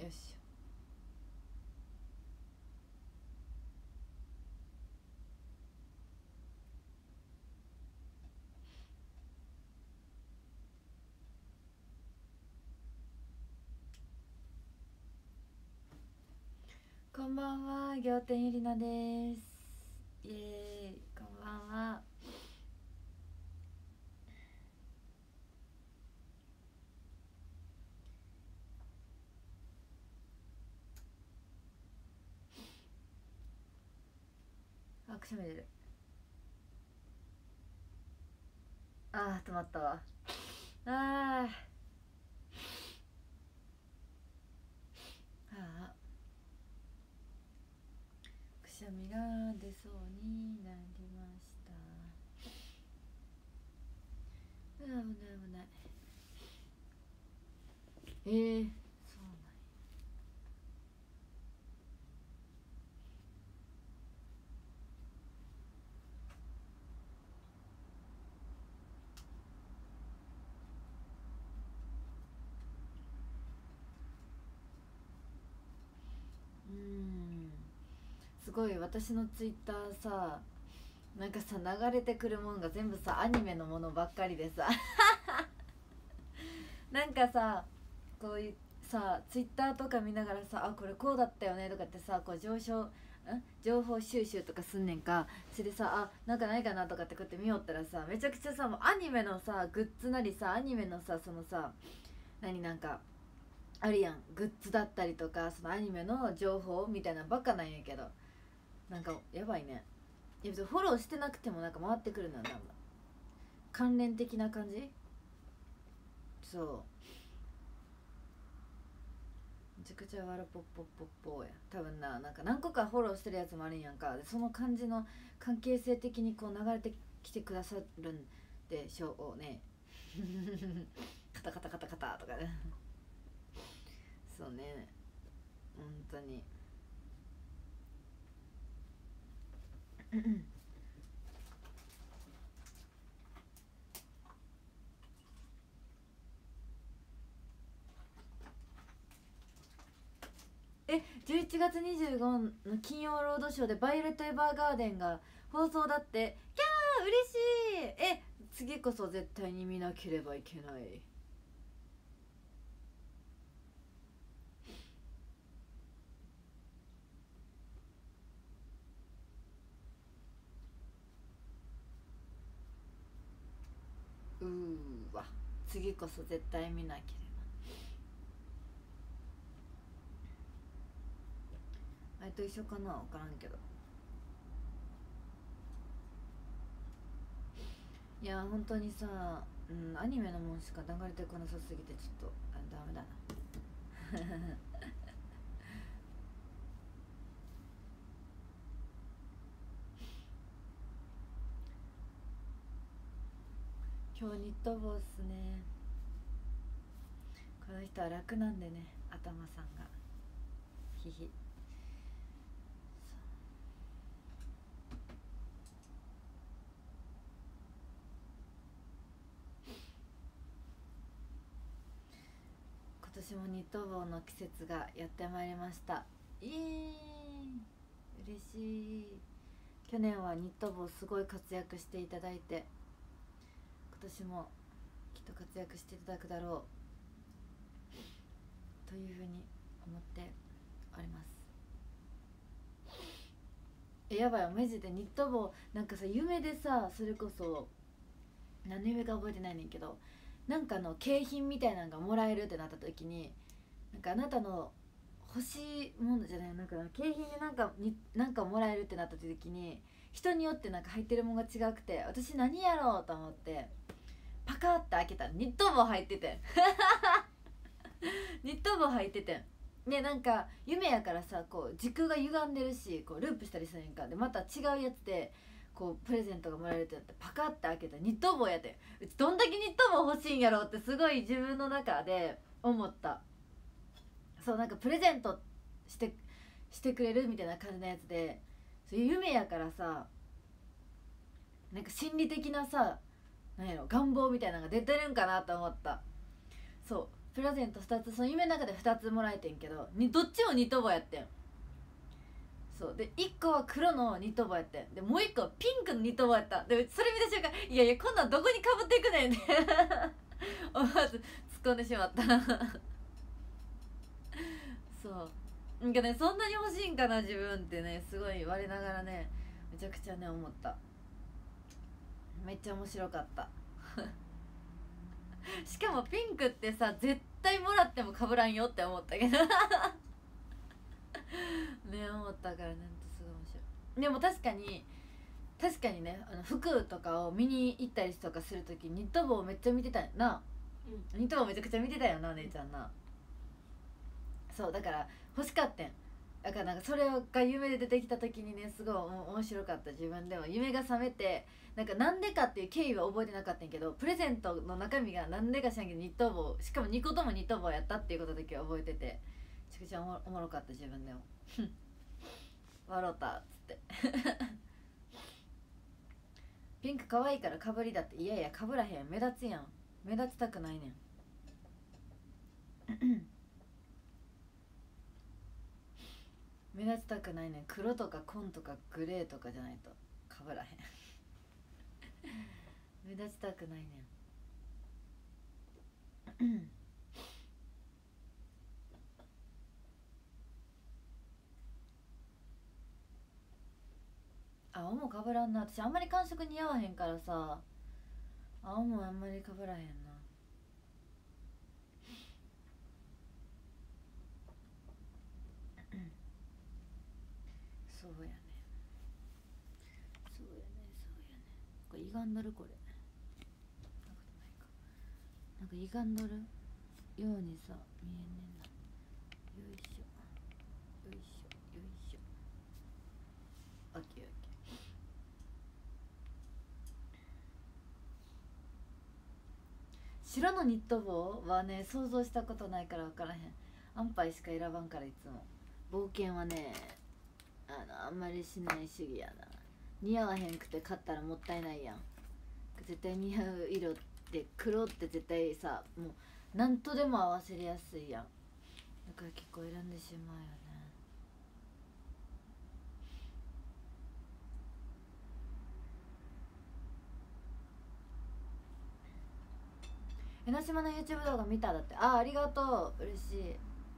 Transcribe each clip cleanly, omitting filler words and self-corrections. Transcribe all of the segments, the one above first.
よし。こんばんは、仰天ゆりなです。イエーイ、こんばんは。あ、くしゃみ出る。あー、止まったわ。ああ、くしゃみが出そうになりました。危ない危ない。そうなんや。すごい、私のツイッターさ、なんかさ、流れてくるもんが全部さアニメのものばっかりでさなんかさ、こういうさツイッターとか見ながらさ、あ、これこうだったよねとかってさ、こう情報収集とかすんねんか。それでさ、あ、なんかないかなとかってこうやって見よったらさ、めちゃくちゃさ、もうアニメのさグッズなりさ、アニメのさ、そのさ、なんかあるやん、グッズだったりとか、そのアニメの情報みたいなばっかなんやけど、なんかやばいね。いや別にフォローしてなくてもなんか回ってくるのよ、なんか関連的な感じ。そう、めちゃくちゃわらぽっぽっぽっぽや多分な。なんか何個かフォローしてるやつもあるんやんか。でその感じの関係性的にこう流れてきてくださるんでしょうね。カタカタカタカタとかね。そうね、本当に。11月25の金曜ロードショーでバイオレット・エヴァーガーデンが放送だって。キャー嬉しい。次こそ絶対に見なければいけない。わ、次こそ絶対見なければ。あれと一緒かな、分からんけど。いや本当にさ、アニメのもんしか流れてこなさすぎてちょっとダメだな。今日ニット帽っすね。この人は楽なんでね、頭さんが。ヒヒ。今年もニット帽の季節がやってまいりました。イエーイ、嬉しい。去年はニット帽すごい活躍していただいて、今年もきっと活躍していただくだろうというふうに思っております。やばい、マジでニット帽なんかさ、夢でさ、それこそ何の夢か覚えてないねんけど、なんかの景品みたいなのがもらえるってなった時に、なんかあなたの欲しいものじゃない、なんか景品でなんかもらえるってなった時に、人によってなんか入ってるものが違くて、私何やろうと思ってパカって開けたらニット帽入っててニット帽入ってて、でなんか夢やからさ、こう時空が歪んでるし、こうループしたりするんか。でまた違うやつでこうプレゼントがもらえるってなって、パカって開けたニット帽やて、うちどんだけニット帽欲しいんやろってすごい自分の中で思った。そう、なんかプレゼントしてしてくれるみたいな感じのやつで、そういう夢やからさ、なんか心理的なさ、なんやろ、願望みたいなのが出てるんかなと思った。そう、 プレゼント2つ、その夢の中で2つもらえてんけど、どっちもニット帽やってん。そうで1個は黒のニット帽やってんで、もう1個はピンクのニット帽やった。でそれ見た瞬間、いやいやこんなんどこにかぶっていくねんって思わず突っ込んでしまったそうなんかね、そんなに欲しいんかな自分ってね、すごい言われながらね、めちゃくちゃね思った。めっちゃ面白かったしかもピンクってさ、絶対もらってもかぶらんよって思ったけどね、思ったからなんてすごい面白い。でも確かにね、服とかを見に行ったりとかするときニット帽めっちゃ見てたよな、うん、ニット帽めちゃくちゃ見てたよな、姉ちゃんな。そうだから欲しかったん。だからなんかそれが夢で出てきた時にね、すごい面白かった。自分でも夢が覚めて、なんでかっていう経緯は覚えてなかったんやけど、プレゼントの中身がなんでか知らんけどニット帽、しかも2個ともニット帽やったっていうことだけは覚えてて、めちゃくちゃおもろかった自分でも笑ったっつってピンク可愛いからかぶりだって。いやいやかぶらへん、目立つやん。目立ちたくないねん目立ちたくないねん。黒とか紺とかグレーとかじゃないとかぶらへん目立ちたくないねん青もかぶらんな。私あんまり感触似合わへんからさ、青もあんまりかぶらへんな。そうやね、そうやね、そうやね。これ歪んどる、これなんか歪んどるようにさ見えんねんな。よいしょよいしょよいしょ。オッケーオッケー。白のニット帽はね想像したことないから分からへん。アンパイしか選ばんから。いつも冒険はねあんまりしない主義やな。似合わへんくて買ったらもったいないやん。絶対似合う色って黒って絶対さ、もう何とでも合わせれやすいやん。だから結構選んでしまうよね。江ノ島の YouTube 動画見ただって。ありがとう、嬉しい。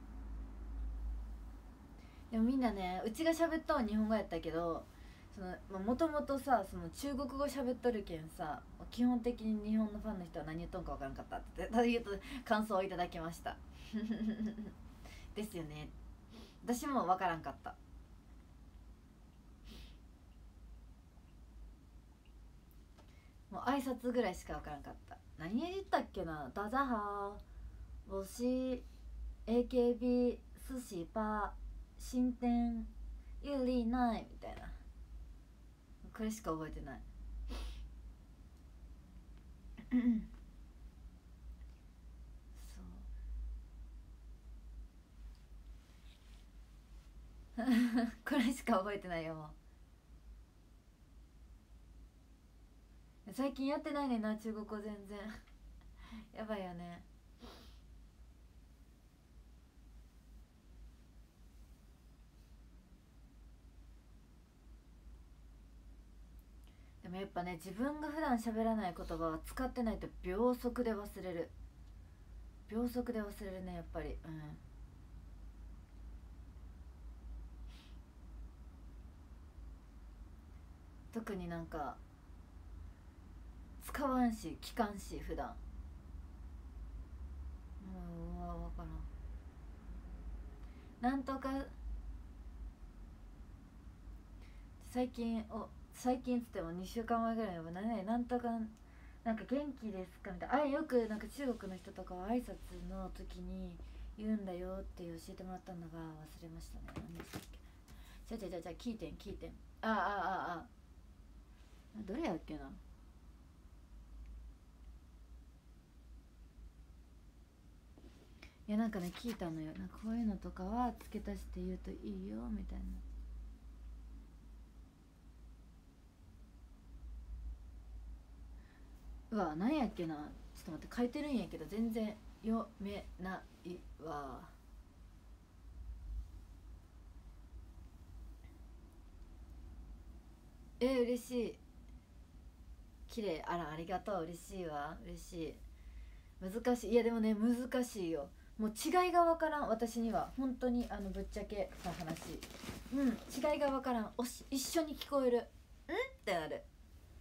でもみんなね、うちが喋ったの日本語やったけど、もともとさ、その中国語喋っとるけんさ、基本的に日本のファンの人は何言っとんか分からんかったって言うと感想をいただきましたですよね。私も分からんかった。もう挨拶ぐらいしか分からんかった。何言ったっけな。大家好、我是 AKB 寿司パ新店ユリナイみたいな、これしか覚えてないそうこれしか覚えてないよ。もう最近やってないねんな、中国語全然やばいよね。でもやっぱね、自分が普段喋らない言葉は使ってないと秒速で忘れる。秒速で忘れるね、やっぱり。特になんか使わんし聞かんし普段。もう分からん。なんとか最近っつっても2週間前ぐらいはなんとかなんか元気ですかみたいな。よくなんか中国の人とかは挨拶の時に言うんだよって教えてもらったのが忘れましたね。何でしたっけ。じゃあ聞いてん。どれやっけな。いやなんかね聞いたのよ。なんかこういうのとかは付け足して言うといいよみたいな。うわ、何やっけな。 ちょっと待って、書いてるんやけど全然読めないわ。嬉しい。綺麗。あら、ありがとう。嬉しいわ、嬉しい。難しい。いやでもね、難しいよ。もう違いが分からん、私には。本当にぶっちゃけた話、違いが分からん。一緒に聞こえる。んってなる。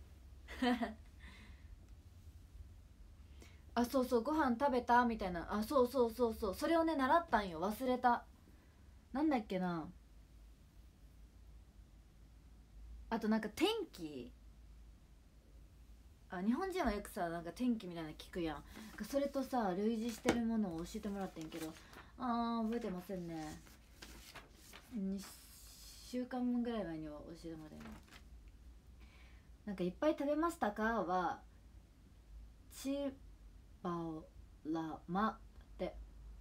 あ、そうそう、ご飯食べたみたいな。あ、そうそうそうそう、それをね習ったんよ。忘れた。なんだっけな。あとなんか天気。日本人はよくさ、なんか天気みたいなの聞くやん。それとさ類似してるものを教えてもらってんけど、覚えてませんね。2週間分ぐらい前には教えてもらったよ。なんかいっぱい食べましたかはチバラマって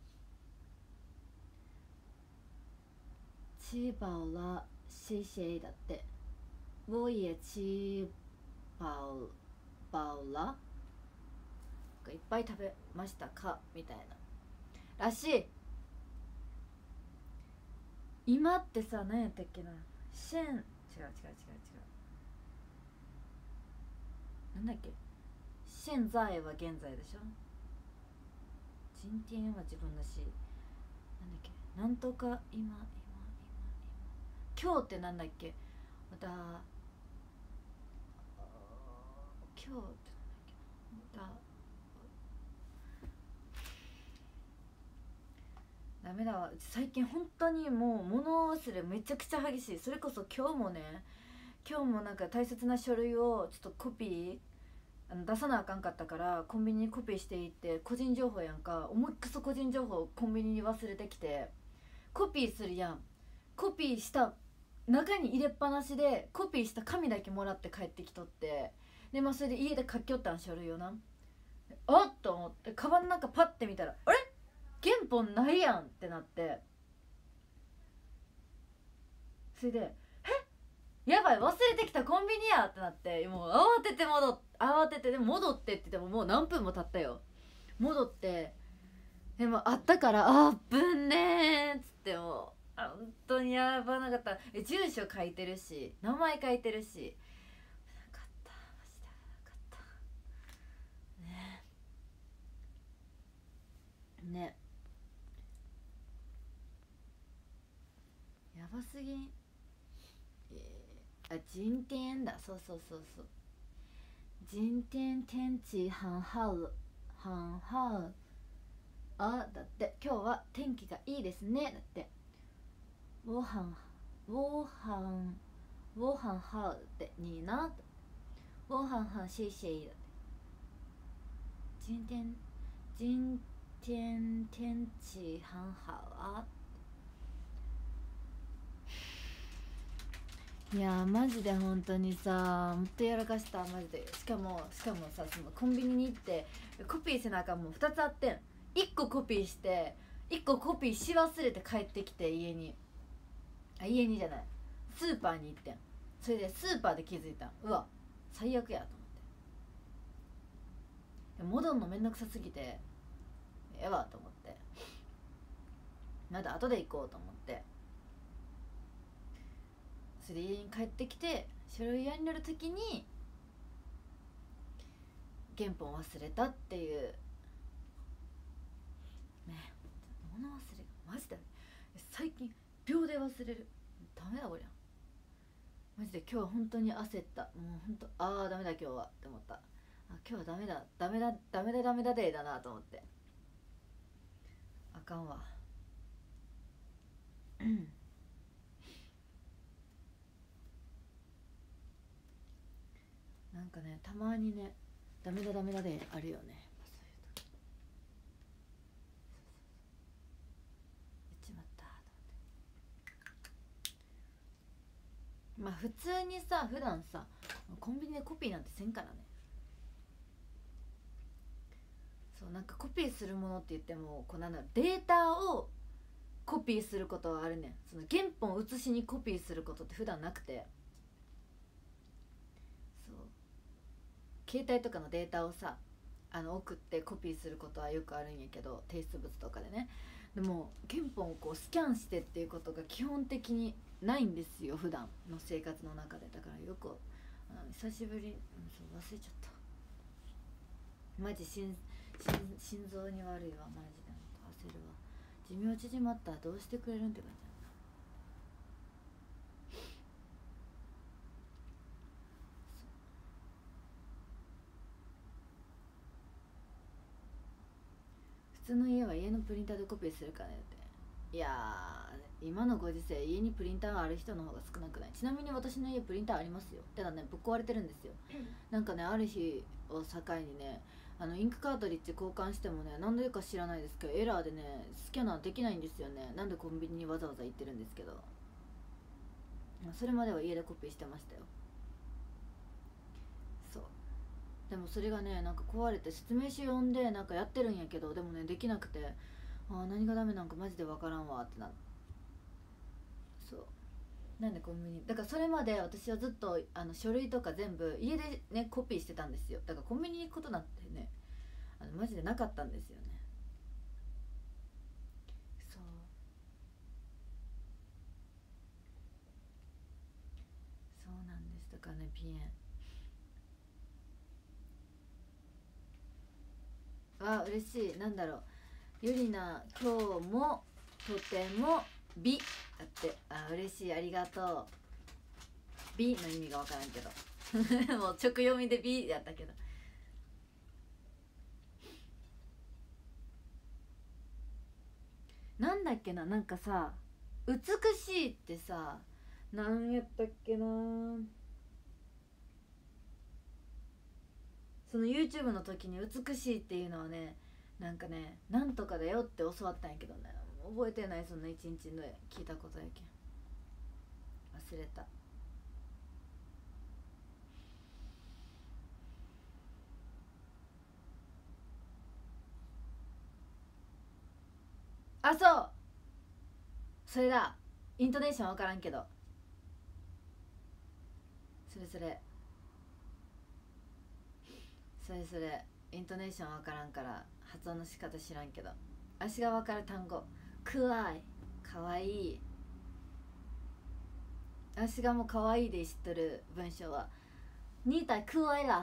チバラシェイシェイだって。我也吃饱了。いっぱい食べましたかみたいならしい。今ってさ、何やったっけな。シェン、違う違う違う違う、なんだっけ。現在は現在でしょ。今天は自分だし、なんだっけ、なんとか今日ってなんだっけ。また今日ってなんだっけ。またダメだわ、最近本当にもう物忘れめちゃくちゃ激しい。それこそ今日もなんか大切な書類をちょっとコピー出さなあかんかったから、コンビニにコピーしていって、個人情報やんか、思いっくそ個人情報コンビニに忘れてきて、コピーするやん。コピーした中に入れっぱなしで、コピーした紙だけもらって帰ってきとって、でそれで家で書きよったん、書類をな。あっと思ってカバンの中パッて見たら、あれ原本ないやんってなって、それでやばい、忘れてきた、コンビニやってなって、もう慌てて、でも戻ってって言ってももう何分も経ったよ。戻って、でもあったから、ぶんねーっつって、もう本当にやばなかった。住所書いてるし、名前書いてるし、なかった、マジでなかったね。やばすぎん。今天だ、そうそうそうそう。今天天气很好很好。だって今日は天気がいいですね。だって我很好って你呢。我很谢谢。今天天气很好。いやマジで本当にさ、ほんとやらかした、マジで。しかもさ、そのコンビニに行ってコピーせなあかんもん2つあってん。1個コピーして1個コピーし忘れて帰ってきて、家にじゃない、スーパーに行ってん。それでスーパーで気づいたん。うわ最悪やと思って、戻んのめんどくさすぎてええわと思って、まだ後で行こうと思って、それで家に帰ってきて書類屋になるときに原本忘れたっていうね。物忘れマジで最近秒で忘れる。ダメだこりゃ。マジで今日は本当に焦った。もう本当ダメだ今日はって思った。今日はダメだデーだなと思って、あかんわ。なんかね、たまにね、ダメだデーあるよね。そういう時言っちまったと思って。普通にさ、普段さコンビニでコピーなんてせんからね。そう、なんかコピーするものって言ってもこうなんだろう、データをコピーすることはあるねん。その原本を写しにコピーすることって普段なくて、そう、携帯とかのデータをさ送ってコピーすることはよくあるんやけど、提出物とかでね。でも原本をこうスキャンしてっていうことが基本的にないんですよ、普段の生活の中で。だからよく久しぶり、そう忘れちゃった。マジ心臓に悪いわマジで。焦るわ。寿命縮まったらどうしてくれるんって感じ。普通の家は家のプリンターでコピーするからねって。いやー、今のご時世家にプリンターがある人の方が少なくない？ちなみに私の家プリンターありますよ。ただね、ぶっ壊れてるんですよ。なんかね、ある日を境にね、インクカートリッジ交換してもね、なんでか知らないですけどエラーでね、スキャナーできないんですよね。なんでコンビニにわざわざ行ってるんですけど、それまでは家でコピーしてましたよ。そう。でもそれがね、なんか壊れて説明書読んでなんかやってるんやけど、でもねできなくて、何がダメなんかマジでわからんわってな。そう。なんでコンビニだから、それまで私はずっと書類とか全部家でねコピーしてたんですよ。だからコンビニに行くことなんてね、マジでなかったんですよね。そうそうなんです。だからね、ピエン嬉しい。なんだろう、ゆりな今日もとても美だって。嬉しい、ありがとう。美の意味がわからんけどもう直読みで美やったけど。なんだっけな、なんかさ、美しいってさ、なんやったっけな。その YouTube の時に美しいっていうのはね、なんかね、なんとかだよって教わったんやけどね、覚えてない。そんな一日で聞いたことやけん忘れた。そう、それだ。イントネーション分からんけど、それイントネーション分からんから発音の仕方知らんけど、足が分かる単語、くわい、かわいい。足がもうかわいいで知っとる文章はにたくわいだ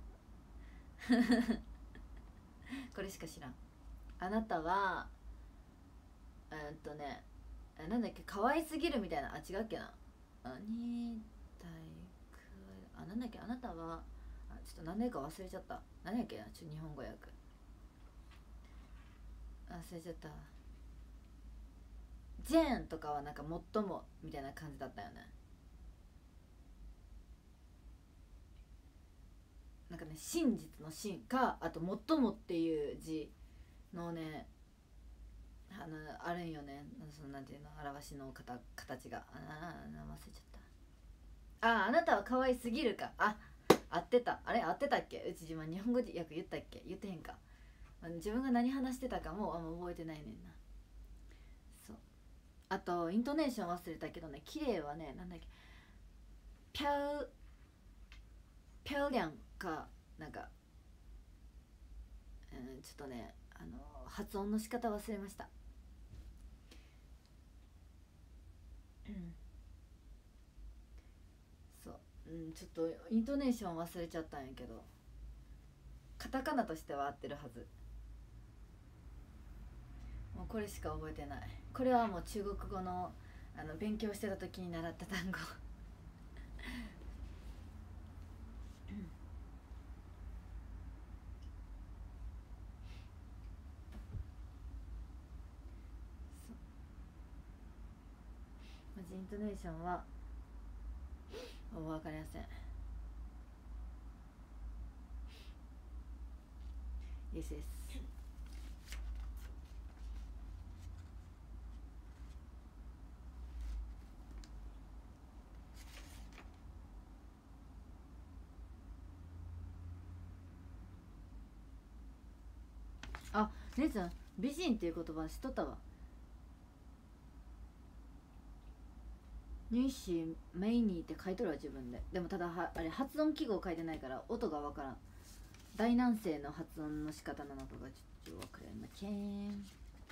これしか知らん。あなたはね、なんだっけ、可愛すぎるみたいな、違うっけな。にたいくわい、なんだっけ、あなたは、ちょっと何年か忘れちゃった。何やっけな、日本語訳忘れちゃった。ジェーンとかはなんか最もみたいな感じだったよね。なんかね、真実の真か、あと最もっていう字のね、あるんよね。そのなんていうの、表しの形が忘れちゃった。あなたは可愛すぎるか。合ってた。あれ合ってたっけ。うち自分日本語で訳言ったっけ、言ってへんか。自分が何話してたかも覚えてないねんな。そう。あとイントネーション忘れたけどね、綺麗はね、なんだっけ、ピャウピャウリャンかなんか、ちょっとね、発音の仕方忘れました。そう、ちょっとイントネーション忘れちゃったんやけど、カタカナとしては合ってるはず。もうこれしか覚えてない。これはもう中国語の勉強してた時に習った単語マジイントネーションは分かりません。イエスです。姉ちゃん美人っていう言葉知っとったわ。ニューシーメイニーって書いとるわ自分で。でもただあれ発音記号書いてないから音がわからん。 大南西の発音の仕方なのかがちょっと分かりません。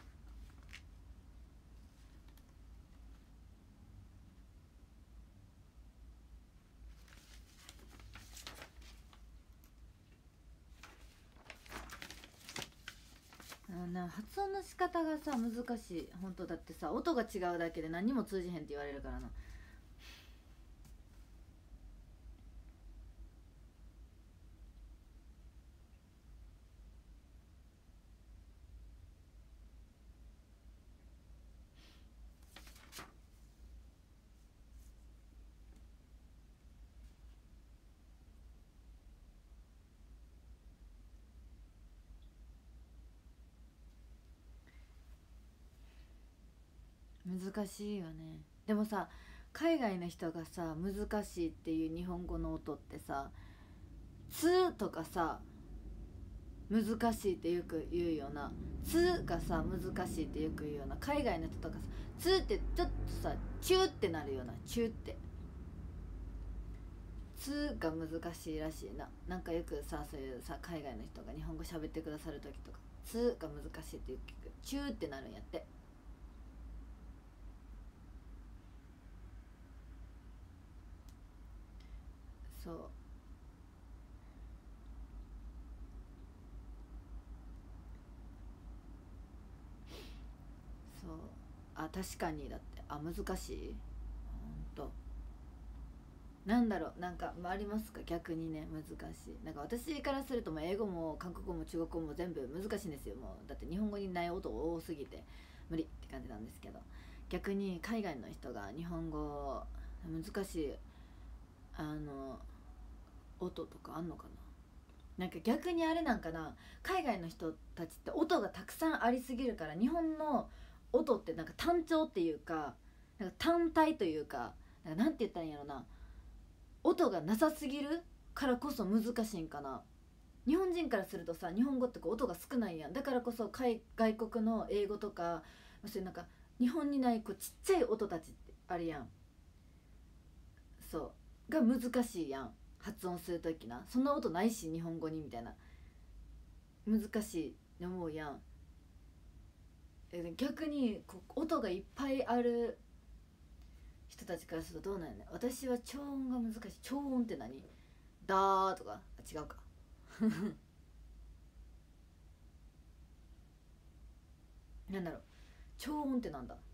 発音の仕方がさ難しい。本当だってさ音が違うだけで何も通じへんって言われるからな。難しいよね。でもさ海外の人がさ難しいっていう日本語の音ってさ「つ」とかさ難しいってよく言うような「つ」がさ難しいってよく言うような海外の人とかさ「つ」ってちょっとさ「チュー」ってなるような「チュー」って「つ」が難しいらしいな。なんかよくさそういうさ海外の人が日本語喋ってくださる時とか「つ」が難しいって言うけど「チュー」ってなるんやって。そうそう。あ確かに。だって難しい。ほんとなんだろう。なんかありますか逆にね難しい。なんか私からするともう英語も韓国語も中国語も全部難しいんですよ。もうだって日本語にない音多すぎて無理って感じなんですけど、逆に海外の人が日本語難しい音とかあんのかな。なんか逆にあれなんかな、海外の人たちって音がたくさんありすぎるから日本の音ってなんか単調っていうか、なんか単体というか、なんて言ったらいいんやろな、音がなさすぎるからこそ難しいんかな。日本人からするとさ日本語ってこう音が少ないやん。だからこそ外国の英語とかそういうなんか日本にないこうちっちゃい音たちってあるやん。そうが難しいやん発音するときな。そんな音ないし日本語にみたいな難しいって思うやん。逆にこう音がいっぱいある人たちからするとどうなんやね。私は超音が難しい。超音って何？だーとか違うかなんだろう、超音ってなんだ。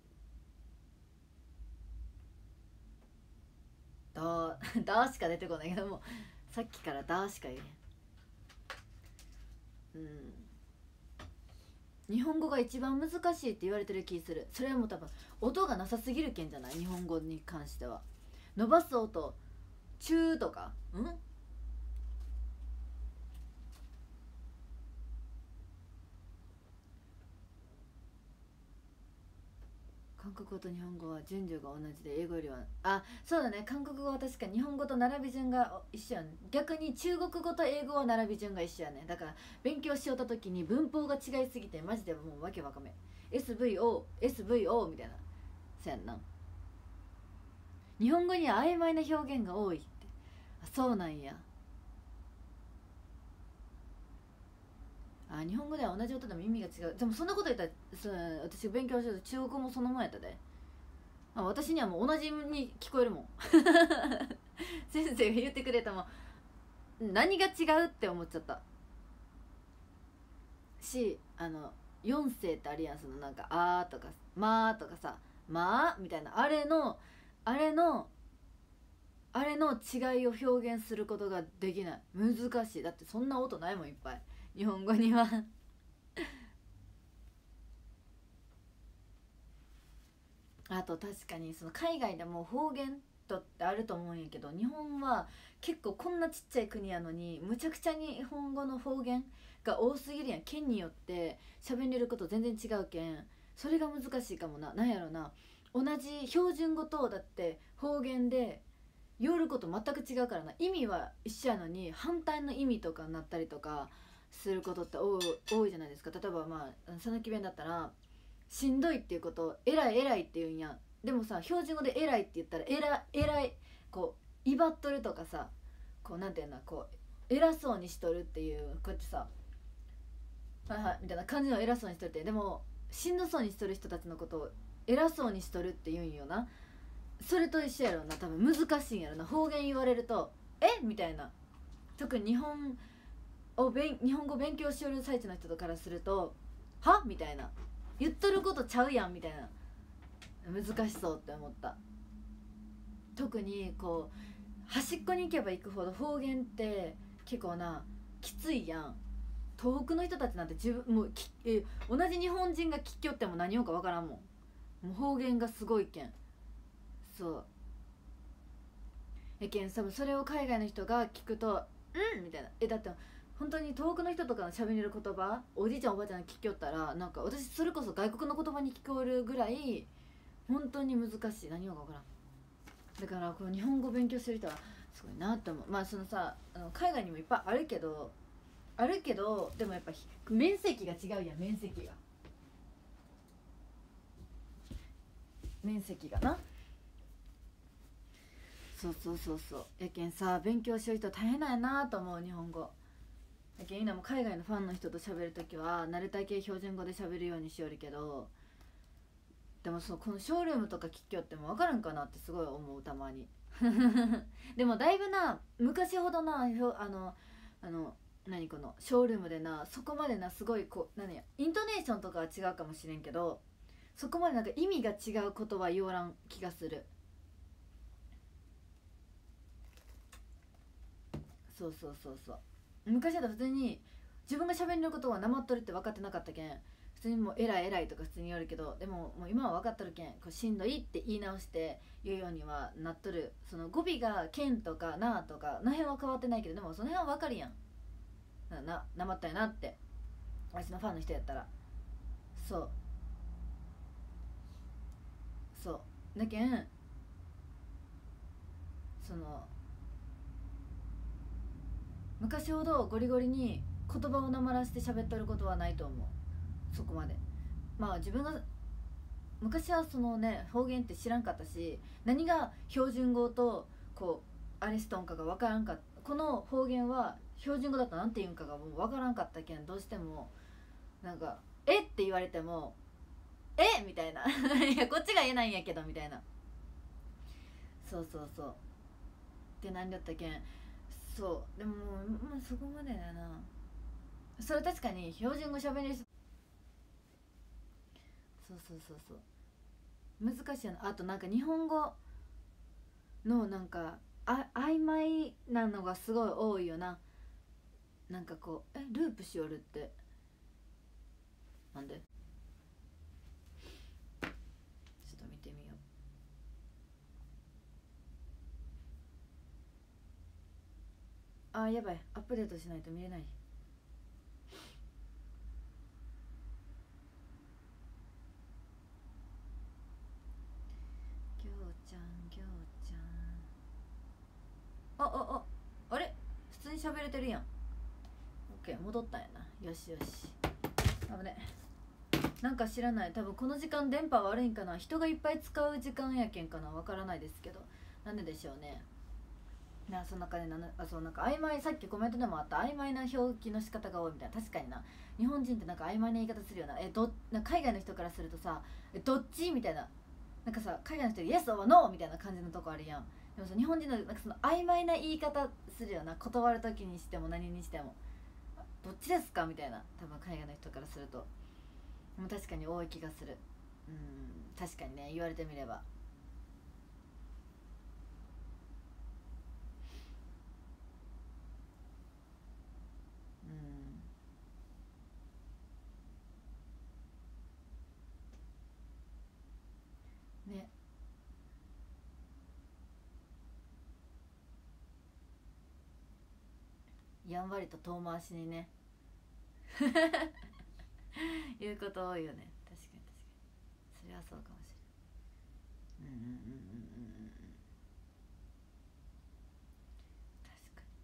だーだーしか出てこないけども、さっきからだーしか言えへん。日本語が一番難しいって言われてる気する。それはもう多分音がなさすぎるけんじゃない。日本語に関しては伸ばす音チューとか韓国語と日本語は順序が同じで英語よりはそうだね。韓国語は確か日本語と並び順が一緒やね。逆に中国語と英語は並び順が一緒やね。だから勉強しよった時に文法が違いすぎてマジでもうわけわかめ SVO みたいな。そうやんな。日本語には曖昧な表現が多いって。そうなんや。日本語では同じ音でも意味が違う。でもそんなこと言ったら私勉強してる中国語もそのもんやったで。私にはもう同じに聞こえるもん先生が言ってくれたもん何が違うって思っちゃったし、4声ってあるやん。そのなんか「あ」とか「ま」とかさ「ま」みたいなあれの違いを表現することができない。難しい。だってそんな音ないもんいっぱい日本語にはあと確かにその海外でも方言とってあると思うんやけど、日本は結構こんなちっちゃい国やのにむちゃくちゃに日本語の方言が多すぎるやん。県によって喋れること全然違うけん、それが難しいかもな。なんやろな、同じ標準語とだって方言で言ること全く違うからな。意味は一緒やのに反対の意味とかになったりとかすることって多いじゃないですか。例えば讃岐弁だったらしんどいっていうことを偉い偉いって言うんや。でもさ標準語で偉いって言ったら偉いこう威張っとるとかさ、こうなんていうのこう偉そうにしとるっていう、こうやってさはいはいみたいな感じの偉そうにしとるって、でもしんどそうにしとる人たちのことを偉そうにしとるって言うんよな。それと一緒やろな、多分難しいんやろな。方言言われるとみたいな。特に日本語勉強しよる最中の人からするとはみたいな、言っとることちゃうやんみたいな、難しそうって思った。特にこう端っこに行けば行くほど方言って結構なきついやん。東北の人たちなんて自分もう同じ日本人が聞きよっても何をか分からんもん。もう方言がすごいけん。そうやけん多分それを海外の人が聞くとみたいな、だって本当に遠くの人とかの喋れる言葉おじいちゃんおばあちゃんが聞きよったら、なんか私それこそ外国の言葉に聞こえるぐらい本当に難しい、何をか分からん。だからこの日本語勉強する人はすごいなって思う。まあそのさ海外にもいっぱいあるけどでもやっぱ面積が違うやん。面積がな。そうやけんさ、勉強しよう人大変なんやなと思う、日本語。やけん今も海外のファンの人と喋るときはなるだけ標準語で喋るようにしよるけど、でもこのショールームとか聞きよっても分かるんかなってすごい思う、たまにでもだいぶな昔ほどな何このショールームでな、そこまでなすごいこう何やイントネーションとかは違うかもしれんけど、そこまでなんか意味が違うことは言わらん気がする。そう昔だと普通に自分が喋れることはなまっとるって分かってなかったけん、普通にもう偉い偉いとか普通に言われるけど、でももう今は分かっとるけん、こうしんどいって言い直して言うようにはなっとる。その語尾がけんとかなとかの辺は変わってないけど、でもその辺は分かるやん。なまったやなって、私のファンの人やったら。そうだけんその昔ほどゴリゴリに言葉をなまらせて喋っとることはないと思う、そこまで。まあ自分が昔はそのね方言って知らんかったし、何が標準語とこうアリストンかが分からんかった。この方言は標準語だとなんて言うんかがもう分からんかったけん、どうしてもなんかって言われてもみたいないやこっちが言えないんやけどみたいな。そうってなんだったけん。そうでもまあそこまでだな。それ確かに標準語喋れる人、そう難しいよな。あとなんか日本語のなんか曖昧なのがすごい多いよな。なんかこうループしよるってなんで、ちょっと見てみよう。やばい、アップデートしないと見れない。ぎょうちゃんあれ普通に喋れてるやん。オッケー、戻ったんやな。よし危ね。なんか知らない、多分この時間電波悪いんかな、人がいっぱい使う時間やけんかな、わからないですけど、なんででしょうね。そんな感じそうなんか曖昧、さっきコメントでもあった曖昧な表記の仕方が多いみたいな。確かにな、日本人ってなんか曖昧な言い方するよな。なんか海外の人からするとさどっちみたいな、なんかさ海外の人でイエス or no みたいな感じのとこあるやん。でもさ日本人のなんかその曖昧な言い方するよな、断る時にしても何にしてもどっちですかみたいな、多分海外の人からすると。でも確かに多い気がする。確かにね、言われてみれば。ね、やんわりと遠回しにね言うこと多いよね。確かにそれはそうかもしれない。確かに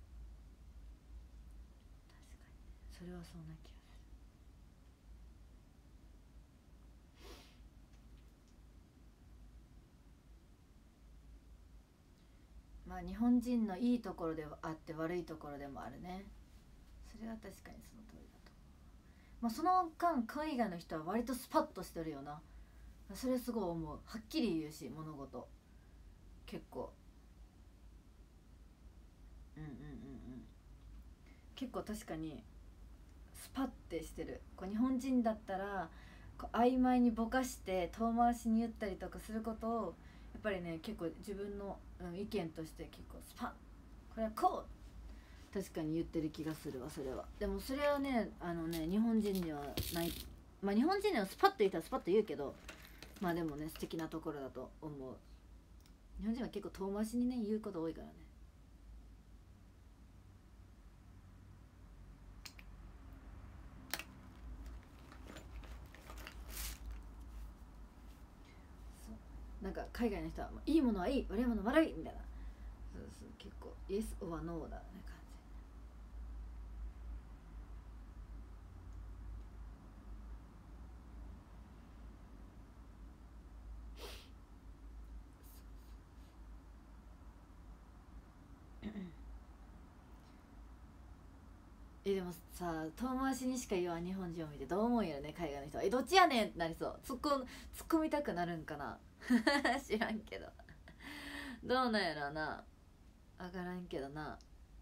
それはそうな気がする。ま日本人のいいところであって悪いところでもあるね。それは確かにその通りだと。まあその間海外の人は割とスパッとしてるよな。それすごい思う。はっきり言うし物事結構うんうんうんうん、結構確かにスパッてしてる。こう日本人だったらこう曖昧にぼかして遠回しに言ったりとかすることをやっぱりね結構自分の、意見として結構スパッこれはこう確かに言ってる気がするわ。それはでもそれはね日本人にはない。まあ日本人にはスパッと言ったらスパッと言うけど、まあでもね素敵なところだと思う。日本人は結構遠回しにね言うこと多いからね。なんか海外の人はいいものはいい悪いもの悪いみたいな、そうそう結構イエスオアノーだね感じ。でもさ遠回しにしか言わん日本人を見てどう思うんやろね海外の人は。どっちやねんってなりそう。突っ込みたくなるんかな知らんけどどうなんやろな、分からんけどな。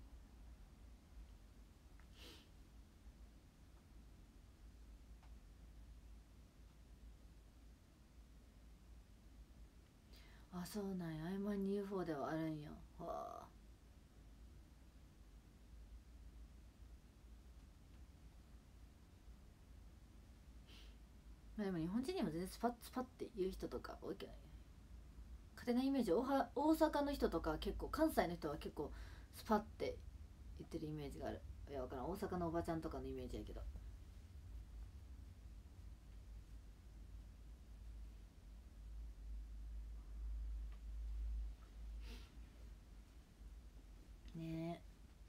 あそうなんや。合間に UFO ではあるんや。はあ。まあ、でも日本人にも全然スパッスパッって言う人とか多いけどね。勝手なイメージ大阪の人とか結構関西の人は結構スパッて言ってるイメージがある。いや分からん、大阪のおばちゃんとかのイメージやけどね。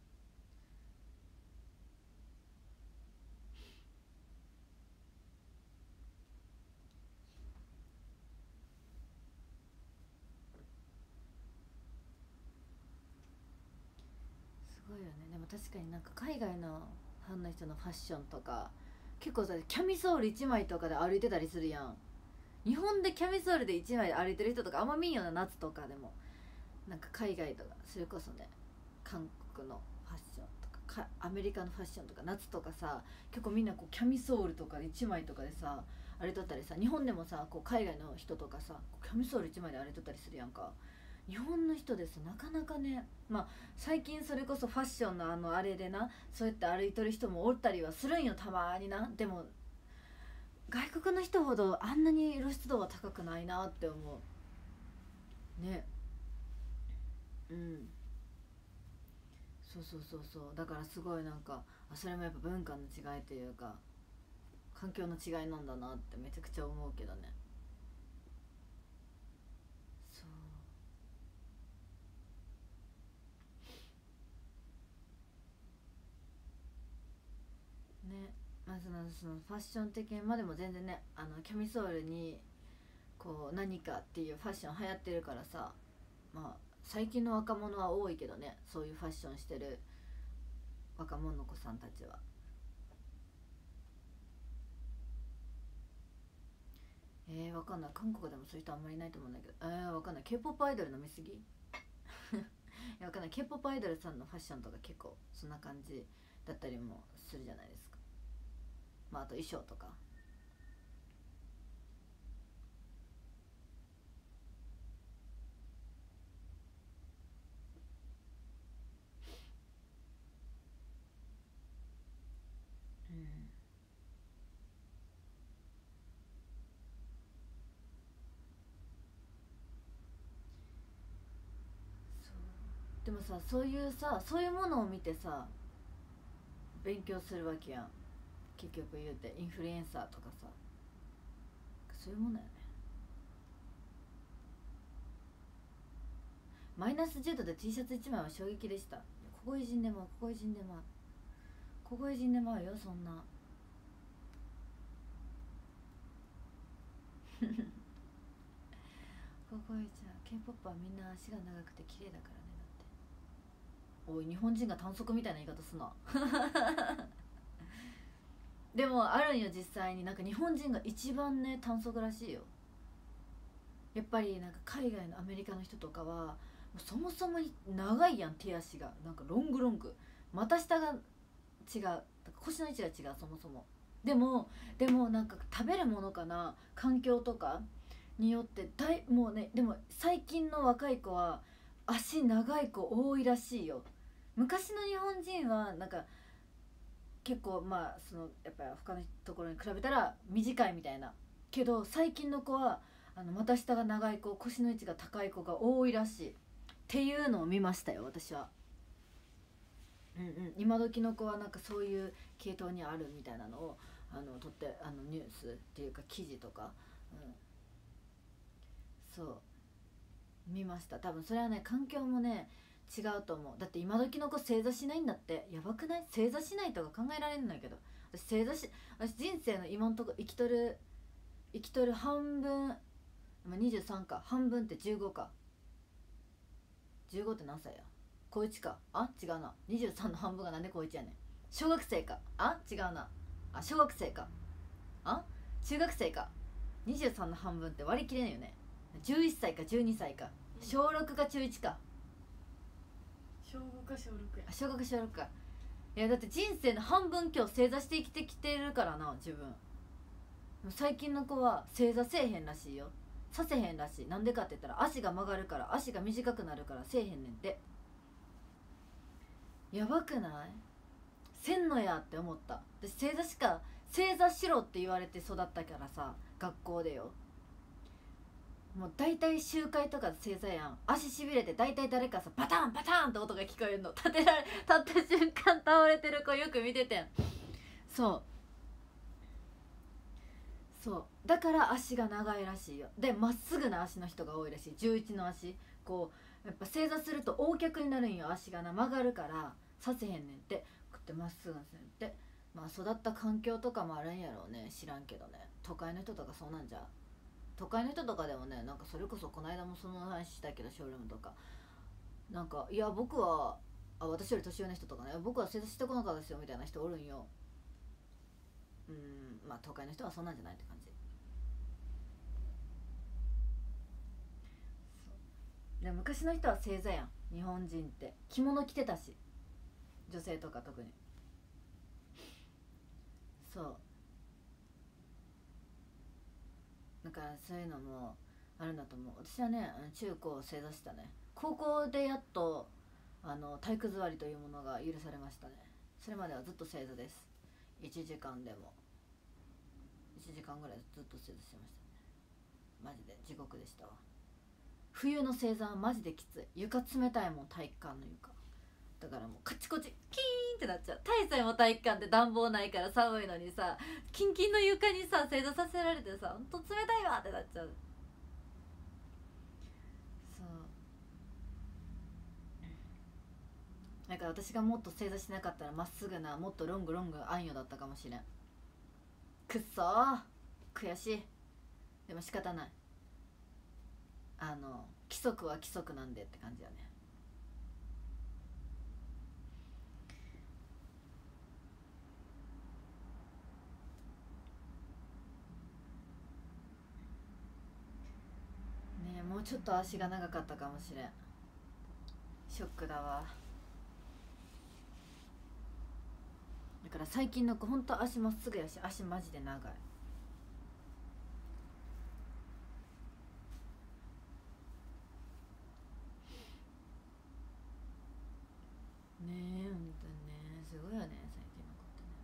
すごいよね。でも確かになんか海外のファンの人のファッションとか結構さキャミソール1枚とかで歩いてたりするやん。日本でキャミソールで1枚で歩いてる人とかあんま見んよな。夏とかでもなんか海外とかそれこそね韓国のファッションとかアメリカのファッションとか夏とかさ結構みんなこうキャミソールとかで1枚とかでさあれとったりさ、日本でもさこう海外の人とかさキャミソール1枚であれとったりするやんか。日本の人ですなかなかね。まあ最近それこそファッションのあれでなそうやって歩いとる人もおったりはするんよたまにな。でも外国の人ほどあんなに露出度は高くないなって思うね。うん、そうそうそうそう。だからすごいなんかそれもやっぱ文化の違いというか環境の違いなんだなってめちゃくちゃ思うけどね。そうね。まあそのファッション的にまあでも全然ねキャミソールにこう何かっていうファッション流行ってるからさ、まあ最近の若者は多いけどねそういうファッションしてる若者の子さんたちは。わかんない。韓国でもそういう人あんまりいないと思うんだけどわかんない。 K-POP アイドルの見過ぎいやわかんない。 K-POP アイドルさんのファッションとか結構そんな感じだったりもするじゃないですか。まああと衣装とか。うんそうでもさそういうものを見てさ勉強するわけやん。結局言うてインフルエンサーとかさそういうものやね。マイナス10度で T シャツ1枚は衝撃でした。ここいじんでまうここいじんでまうここいじんでまうよそんな。ここいじゃ K-POP はみんな足が長くて綺麗だからね。だっておい日本人が短足みたいな言い方すなでもあるんよ実際に。なんか日本人が一番ね短足らしいよ。やっぱりなんか海外のアメリカの人とかはそもそもに長いやん手足が。なんかロングロング、股下が違う、腰の位置が違うそもそも。でもなんか食べるものかな、環境とかによってもうね。でも最近の若い子は足長い子多いらしいよ。昔の日本人はなんか結構まあそのやっぱり他のところに比べたら短いみたいな。けど最近の子は股下が長い子、腰の位置が高い子が多いらしいっていうのを見ましたよ私は。今時の子はなんかそういう系統にあるみたいなのを取ってニュースっていうか記事とか、そう見ました。多分それはね環境もね違うと思う。だって今時の子正座しないんだって。やばくない？正座しないとか考えられるんだけど、私人生の今のとこ生きとる半分、23か、半分って15か。15って何歳や？高1か。あ違うな、23の半分がなんで高1やねん。小学生か。あ違うな、あ小学生か。あ中学生か。23の半分って割り切れないよね。11歳か12歳か。小6か中1か。 小5か小6や。 小6小6か。いやだって人生の半分今日正座して生きてきてるからな自分。最近の子は正座せえへんらしいよ。させへんらしい。なんでかって言ったら足が曲がるから、足が短くなるからせえへんねんって。やばくない？せんのやって思った。私正座しろって言われて育ったからさ、学校でよ。もう大体集会とか正座やん。足しびれて大体誰かさパタンパタンって音が聞こえるの。立った瞬間倒れてる子よく見ててん。そうだから足が長いらしいよ。でまっすぐな足の人が多いらしい。11の足こうやっぱ正座すると横脚になるんよ。足が曲がるからさせへんねんって。こうやってまっすぐなんせんって。まあ育った環境とかもあるんやろうね、知らんけどね。都会の人とかそうなんじゃ。都会の人とかでもね、なんかそれこそこの間もその話したけど、ショールームとかなんかいや僕は私より年上の人とかね、僕は正座してこなかったですよみたいな人おるんよ。まあ都会の人はそんなんじゃないって感じ。で昔の人は正座やん。日本人って着物着てたし、女性とか特に。そうだからそういうのもあるんだと思う。私はね中高正座したね。高校でやっと体育座りというものが許されましたね。それまではずっと正座です。1時間でも1時間ぐらいずっと正座してましたね。マジで地獄でしたわ。冬の正座はマジできつい。床冷たいもん、体育館の床だからもうカチコチキーンってなっちゃう。大祭も体育館って暖房ないから寒いのにさ、キンキンの床にさ正座させられてさ、ほんと冷たいわってなっちゃう。そうだから私がもっと正座しなかったらまっすぐなもっとロングあんよだったかもしれん。くっそー悔しい。でも仕方ない。規則は規則なんでって感じやね。ねえもうちょっと足が長かったかもしれん。ショックだわ。だから最近の子ほんと足まっすぐやし、足マジで長い。ねえほんとにね、すごいよね最近の子ってね。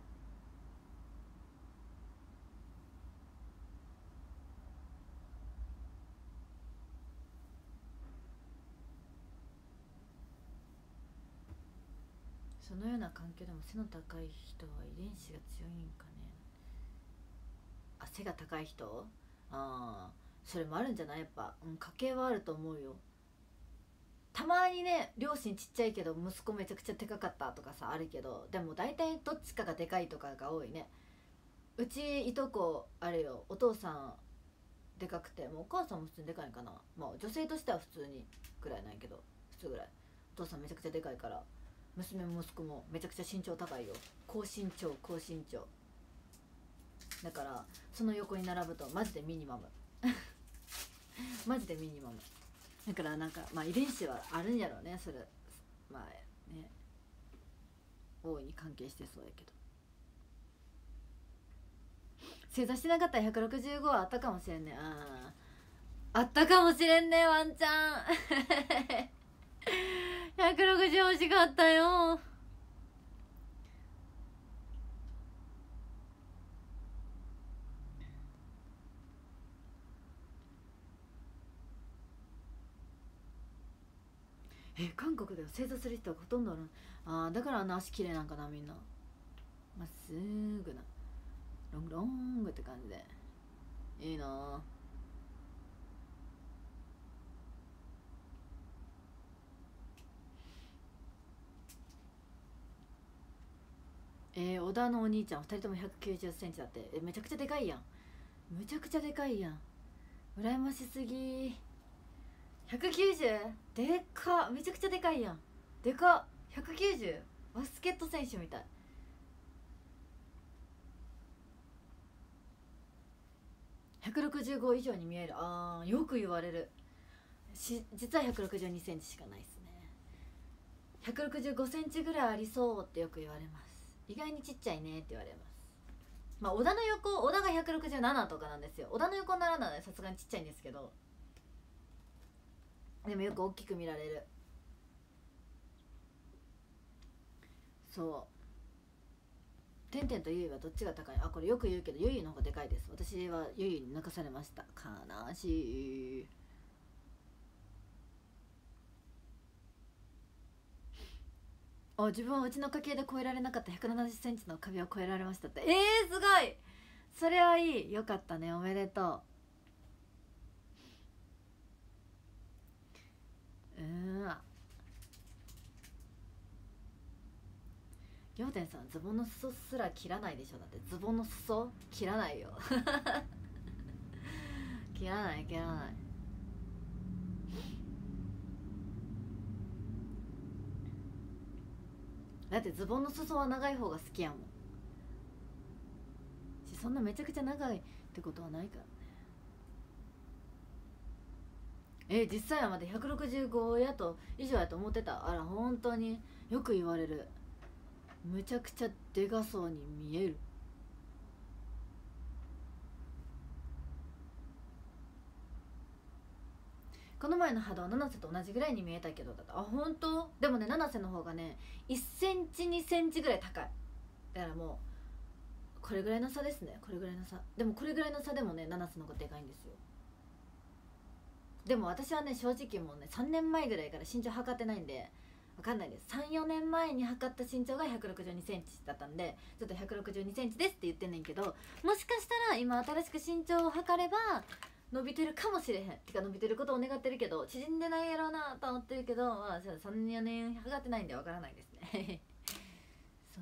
そのような環境でも背の高い人は遺伝子が強いんかね。背が高い人、それもあるんじゃない？やっぱ、家系はあると思うよ。たまにね両親ちっちゃいけど息子めちゃくちゃでかかったとかさあるけど、でも大体どっちかがでかいとかが多いね。うちいとこあれよ、お父さんでかくて、もうお母さんも普通にでかいんかな。まあ女性としては普通にぐらいなんやけど、普通ぐらい。お父さんめちゃくちゃでかいから娘も息子もめちゃくちゃ身長高いよ。高身長だから、その横に並ぶとマジでミニマムマジでミニマムだから、なんかまあ遺伝子はあるんやろうね、それ。まあね、大いに関係してそうやけど、正座してなかったら165はあったかもしれんね。あったかもしれんね、ワンチャン160欲しかったよ。韓国では正座する人がほとんどある。だからあんな足綺麗なんかな、みんな。まっすぐなロングロングって感じでいいな。小田のお兄ちゃん2人とも190センチだって。めちゃくちゃでかいやん。むちゃくちゃでかいやん。羨ましすぎ。190でっか。めちゃくちゃでかいやん。でかっ。190バスケット選手みたい。165以上に見える。よく言われる。実は162センチしかないですね。165センチぐらいありそうってよく言われます。意外にちっちゃいねって言われます。まあ小田の横、小田が167とかなんですよ。小田の横にならないさすがにちっちゃいんですけど、でもよく大きく見られる。そう。てんてんとゆいはどっちが高い？これよく言うけどゆいの方がでかいです。私はゆいに抜かされました。悲しい。自分はうちの家系で越えられなかった170センチの壁を越えられましたって。すごい。それはいい。よかったね、おめでとう。りょうてんさんズボンの裾すら切らないでしょ。だってズボンの裾切らないよ切らない。だってズボンの裾は長い方が好きやもん。そんなめちゃくちゃ長いってことはないからね。実際はまだ165やと以上やと思ってた。本当によく言われる。むちゃくちゃでかそうに見える。この前の波動七瀬と同じぐらいに見えたけど、だった。本当？でもね、七瀬の方がね1センチ2センチぐらい高い。だからもうこれぐらいの差ですね。これぐらいの差。でもこれぐらいの差でもね、七瀬の方がでかいんですよ。でも私はね、正直もうね3年前ぐらいから身長測ってないんで分かんないです。3、4年前に測った身長が162センチだったんで、ちょっと162センチですって言ってんねんけど、もしかしたら今新しく身長を測れば伸びてるかもしれへん。てか伸びてることを願ってるけど、縮んでないやろうなと思ってるけど、まあ3、4年測ってないんで分からないですねそう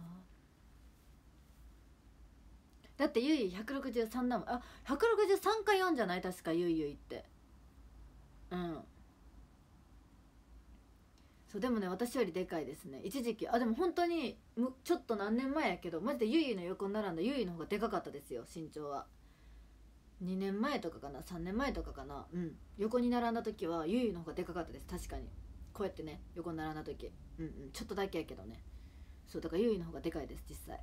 だってゆい163だもん。163か4じゃない？確かゆいってそう。でもね、私よりでかいですね。一時期でも本当にちょっと何年前やけど、マジでゆいの横に並んだゆいの方がでかかったですよ、身長は。2年前とかかな、3年前とかかな。横に並んだ時はゆいの方がでかかったです。確かにこうやってね、横に並んだ時ちょっとだけやけどね。そうだからゆいの方がでかいです、実際。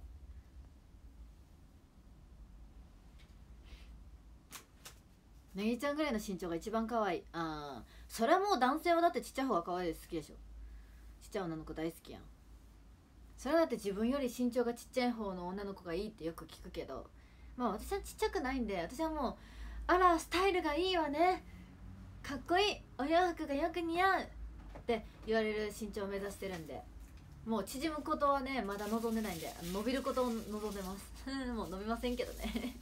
ネギちゃんぐらいの身長が一番可愛い。それはもう男性はだってちっちゃい方が可愛いです。好きでしょ。ちっちゃい女の子大好きやん。それはだって自分より身長がちっちゃい方の女の子がいいってよく聞くけど、まあ私はちっちゃくないんで、私はもうスタイルがいいわね、かっこいい、お洋服がよく似合うって言われる身長を目指してるんで、もう縮むことはねまだ望んでないんで、伸びることを望んでますもう伸びませんけどね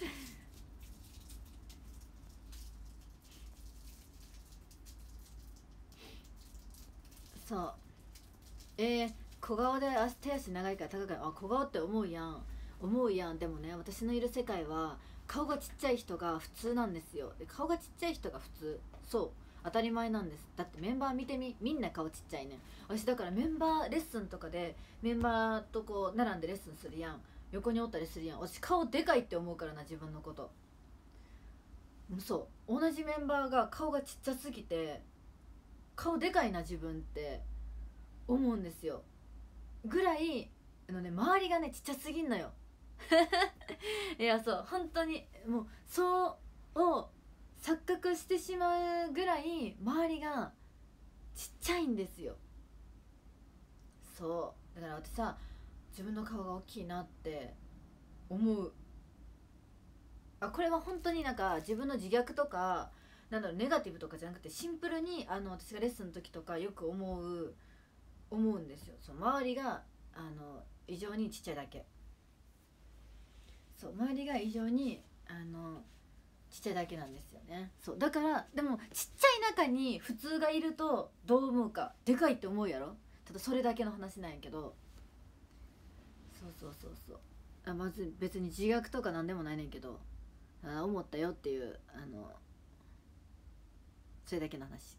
そう小顔で手足長いから高くない。小顔って思うやん。でもね、私のいる世界は顔がちっちゃい人が普通なんですよ。で顔がちっちゃい人が普通。そう当たり前なんです。だってメンバー見てみんな顔ちっちゃいねん。私だからメンバーレッスンとかでメンバーとこう並んでレッスンするやん、横におったりするやん、私顔でかいって思うからな、自分のこと。そう同じメンバーが顔がちっちゃすぎて顔でかいな自分って思うんですよ。ぐらい周りがねちっちゃすぎんのよいやそう本当にもうそうを錯覚してしまうぐらい周りがちっちゃいんですよ。そうだから私さ、自分の顔が大きいなって思う。これは本当になんか自分の自虐とかなんだろうネガティブとかじゃなくて、シンプルに私がレッスンの時とかよく思うんですよ。そう周りが異常にちっちゃいだけ。そう周りが異常にちっちゃいだけなんですよね。そうだからでもちっちゃい中に普通がいるとどう思うか、でかいって思うやろ。ただそれだけの話なんやけど、そうまず別に自虐とかなんでもないねんけど、思ったよっていうそれだけの話。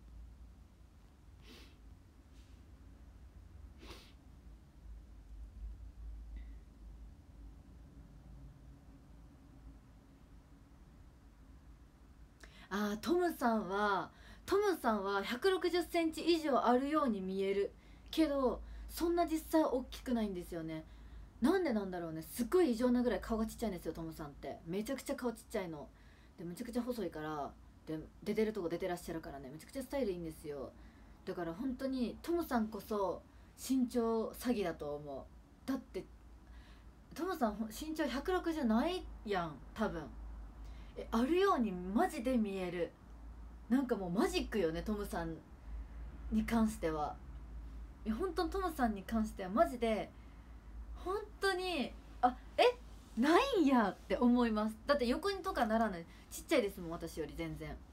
トムさんは160センチ以上あるように見えるけど、そんな実際大きくないんですよね。なんでなんだろうね。すっごい異常なぐらい顔がちっちゃいんですよ、トムさんって。めちゃくちゃ顔ちっちゃいので、めちゃくちゃ細いから、で出てるとこ出てらっしゃるからね、めちゃくちゃスタイルいいんですよ。だから本当にトムさんこそ身長詐欺だと思う。だってトムさん身長160ないやん多分。あるようにマジで見える。なんかもうマジックよね、トムさんに関しては。本当にトムさんに関してはマジで本当にないんやって思います。だって横にとかならない、ちっちゃいですもん私より全然。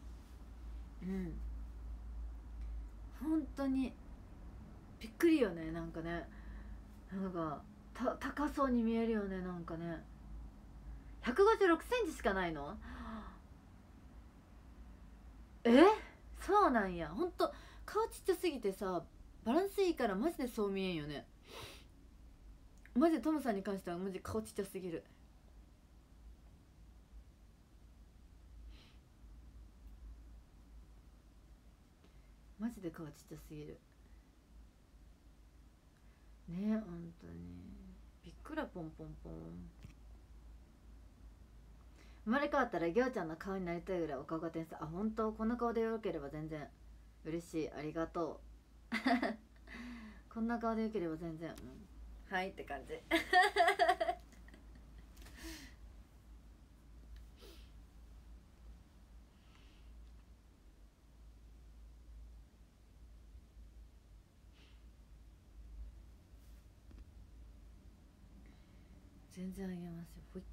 本当にびっくりよね。なんかね、なんか高そうに見えるよね。なんかね156センチしかないの？そうなんや。ほんと顔ちっちゃすぎてさ、バランスいいからマジでそう見えんよね。マジでトムさんに関してはマジ顔ちっちゃすぎる。マジで顔ちっちゃすぎるね。本当にびっくらポンポンポン。生まれ変わったらギョーちゃんの顔になりたいぐらいお顔が天才。本当こんな顔でよければ全然嬉しい。ありがとうこんな顔でよければ全然、はいって感じ全然あげますよ。ほい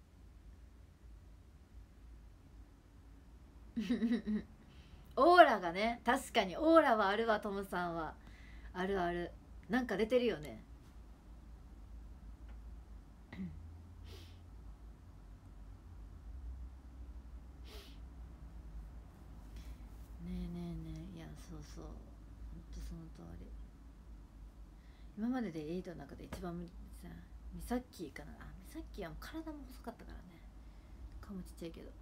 っオーラがね、確かにオーラはあるわ。トムさんはあるある。なんか出てるよねねえねえねえ、いやそうほんとその通り。今まででエイドの中で一番さ、ミサッキーかな。ミサッキーはもう体も細かったからね。顔もちっちゃいけど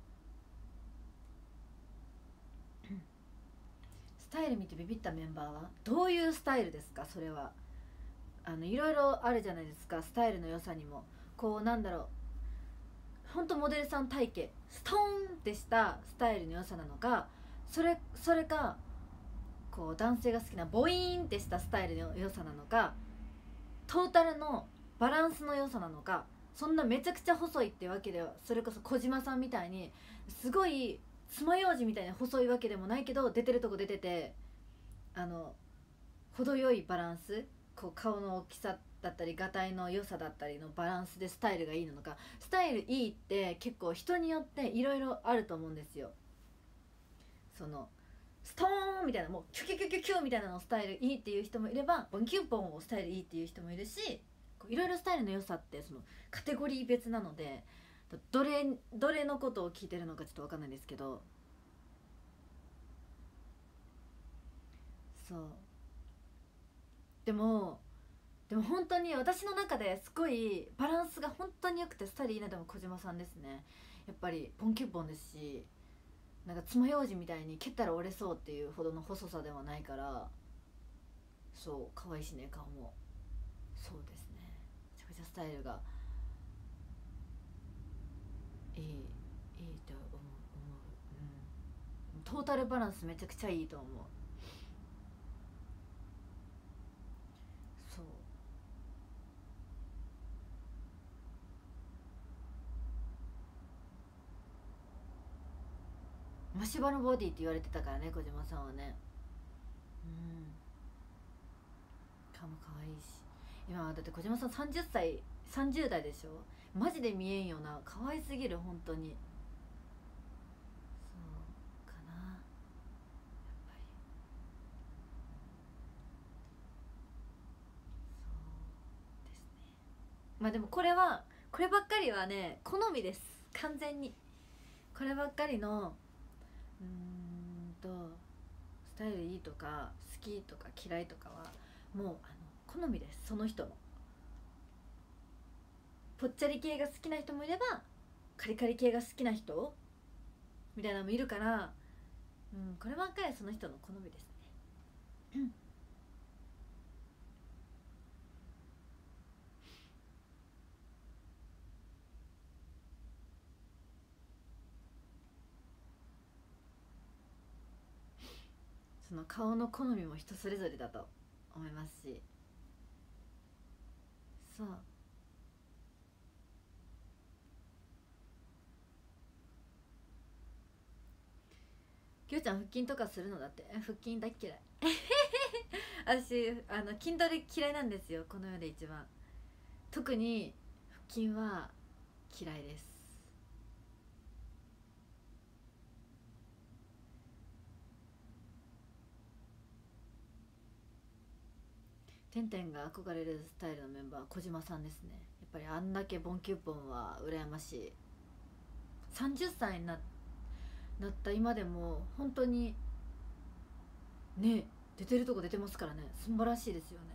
スタイル見てビビったメンバーはどういうスタイルですか？それはいろいろあるじゃないですか。スタイルの良さにもこうなんだろう、ほんとモデルさん体型ストーンってしたスタイルの良さなのか、それかこう男性が好きなボイーンってしたスタイルの良さなのか、トータルのバランスの良さなのか。そんなめちゃくちゃ細いってわけでは、それこそ小島さんみたいにすごい爪楊枝みたいに細いわけでもないけど、出てるとこ出てて程よいバランス、こう顔の大きさだったりがたいの良さだったりのバランスでスタイルがいいのか。スタイルいいって結構人によっていろいろあると思うんですよ。そのストーンみたいな、もうキュキュキュキュキュみたいなのスタイルいいっていう人もいれば、ボンキュンポンをスタイルいいっていう人もいるし、いろいろスタイルの良さってそのカテゴリー別なので、どれのことを聞いてるのかちょっと分かんないんですけど、 そうでも本当に私の中ですごいバランスが本当に良くてスタイルいいな。でも小島さんですね。やっぱりポンキュッポンですし、なんか爪楊枝みたいに蹴ったら折れそうっていうほどの細さではないから、そう可愛いしね、顔も。そうですね、めちゃくちゃスタイルがいいと思う、うん、トータルバランスめちゃくちゃいいと思う。そうマシュバのボディって言われてたからね、小島さんはね。うん顔も可愛いし、今だって小島さん30歳30代でしょ。マジで見えんよな、可愛すぎる本当に。そうかな、やっぱり。そうですね。まあでもこればっかりはね好みです、完全に。こればっかりのスタイルいいとか好きとか嫌いとかはもう好みです、その人の。ぽっちゃり系が好きな人もいればカリカリ系が好きな人みたいなのもいるから、こればっかりはその人の好みですね。その顔の好みも人それぞれだと思いますし、そうきょうちゃん腹筋とかするの？だって腹筋大っ嫌い私筋トレ嫌いなんですよ、この世で一番。特に腹筋は嫌いです。てんてんが憧れるスタイルのメンバー小島さんですね。やっぱりあんだけボンキュッポンは羨ましい。30歳になった今でも本当にね、出てるとこ出てますからね、素晴らしいですよね。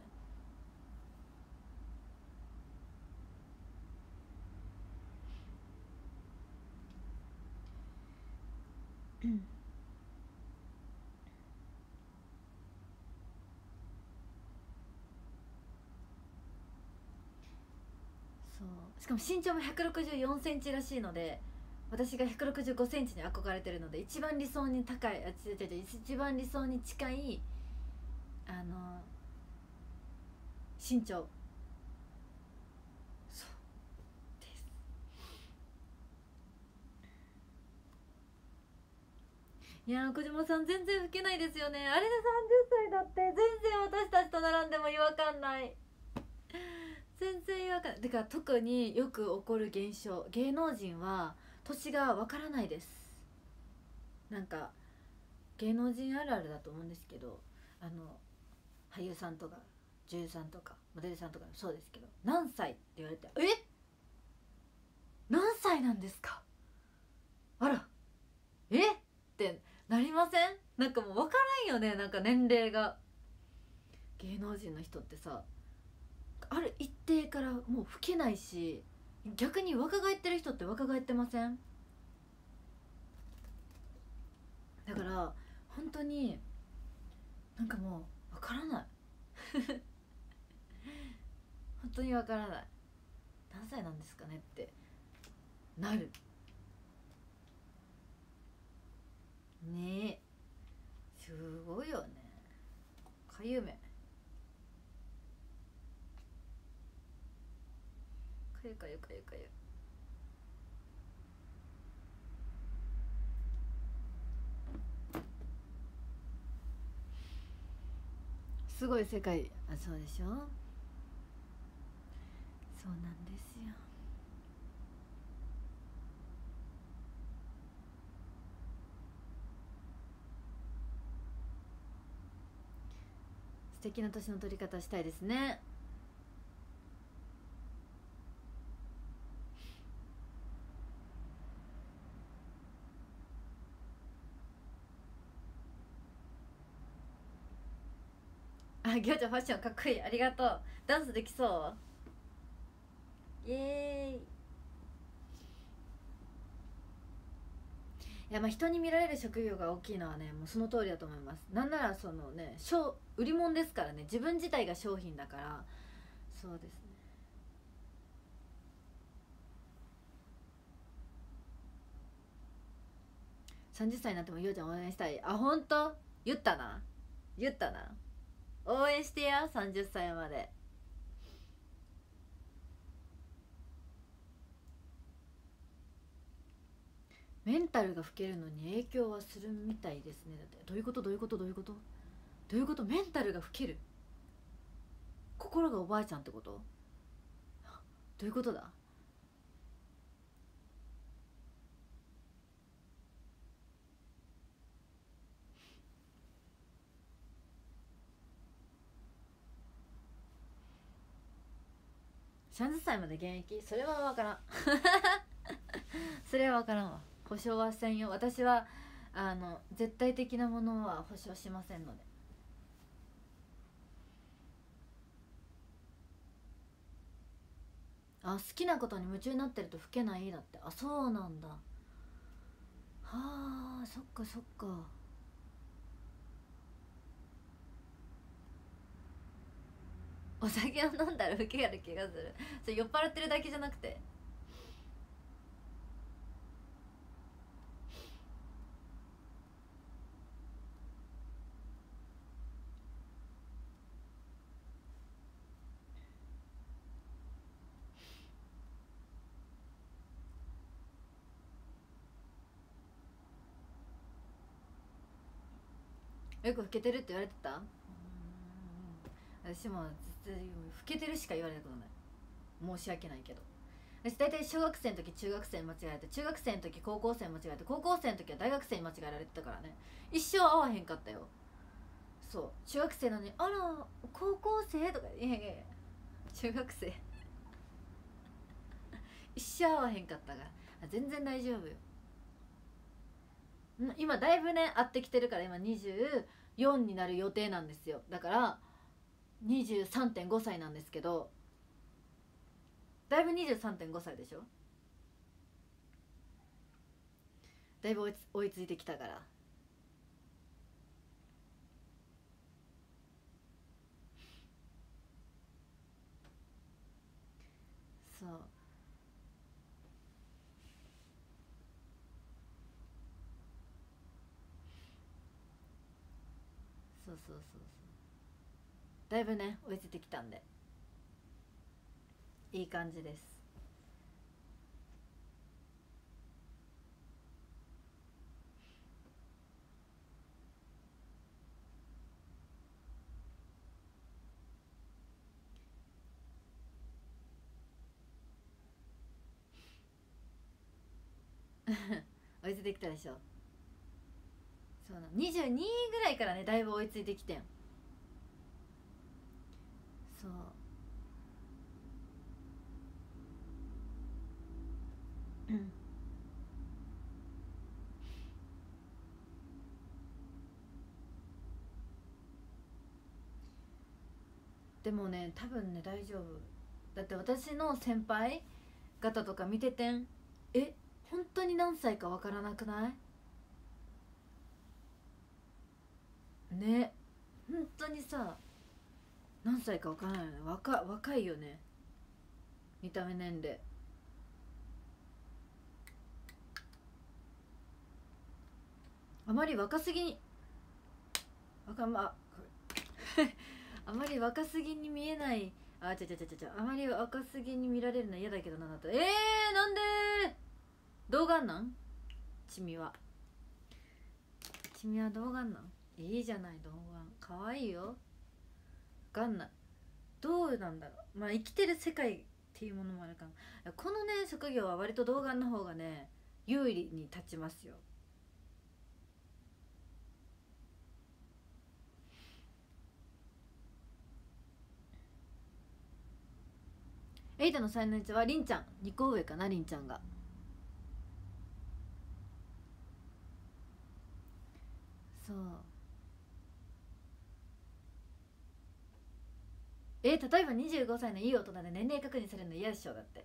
そうしかも身長も164センチらしいので、私が165センチに憧れてるので、一番理想に高い、一番理想に近い身長、そうです。いやー、小島さん全然老けないですよね。あれで30歳だって全然私たちと並んでも違和感ない。全然違和感ない。てか特によく起こる現象、芸能人は年がわからないです。なんか芸能人あるあるだと思うんですけど、俳優さんとか女優さんとかモデルさんとかもそうですけど、何歳って言われて、何歳なんですか、あらってなりません？なんかもう分からんよね、なんか年齢が。芸能人の人ってさ、ある一定からもう老けないし、逆に若返ってる人って若返ってません？だから本当になんかもう分からない本当に分からない、何歳なんですかねってなるねえ。すごいよね。かゆめかゆかゆかゆかゆ。すごい世界、そうでしょ、そうなんですよ。素敵な年の取り方したいですね。 あ、ぎょうちゃんファッションかっこいい、ありがとう。ダンスできそう？イエーイ。いや、まあ人に見られる職業が大きいのはね、もうその通りだと思います。なんならそのね、売り物ですからね、自分自体が商品だから。そうですね。30歳になってもゆうちゃん応援したい。あ、ほんと？言ったな、言ったな。応援してや、30歳まで。メンタルが老けるのに影響はするみたいですね。だってどういうこと？どういうこと？どういうこと？どういうこと？メンタルが老ける、心がおばあちゃんってこと？どういうことだ？30歳まで現役？それは分からんそれは分からんわ。保証はせんよ。私は絶対的なものは保証しませんので。あ、好きなことに夢中になってると老けないだって。あ、そうなんだ。はあ、そっかそっか。お酒を飲んだら老ける気がする。それ酔っ払ってるだけじゃなくて？よく老けてるって言われてた？私も老けてるしか言われたことない。申し訳ないけど。私大体小学生の時中学生に間違えられて、中学生の時高校生に間違えられて、高校生の時は大学生に間違えられてたからね。一生会わへんかったよ。そう、中学生なのに「あら高校生?」とか。いやいやいや、中学生一生会わへんかったから。全然大丈夫よ。今だいぶね会ってきてるから、今24になる予定なんですよ。だから23.5 歳なんですけど、だいぶ23.5歳でしょ。だいぶ追いついてきたから。そうそうそうそうそう、だいぶね追いついてきたんでいい感じです。追いついてきたでしょ。そうな、22ぐらいからねだいぶ追いついてきてん。そう、うんでもね多分ね大丈夫。だって私の先輩方とか見ててん。本当に何歳かわからなくないね。本当にさ何歳かわからないよね。若いよね、見た目年齢。あまり若すぎにまあまり若すぎに見えない。あまり若すぎに見られるのは嫌だけどな。だとなんで童顔なん？ちみは童顔なん？いいじゃない童顔、かわいいよ。わかんない、どうなんだろう。まあ生きてる世界っていうものもあるかな。このね職業は割と童顔の方がね有利に立ちますよ。エイタの才能1はりんちゃん、2個上かな。りんちゃんがそう例えば25歳のいい大人で年齢確認されるの嫌でしょ。だって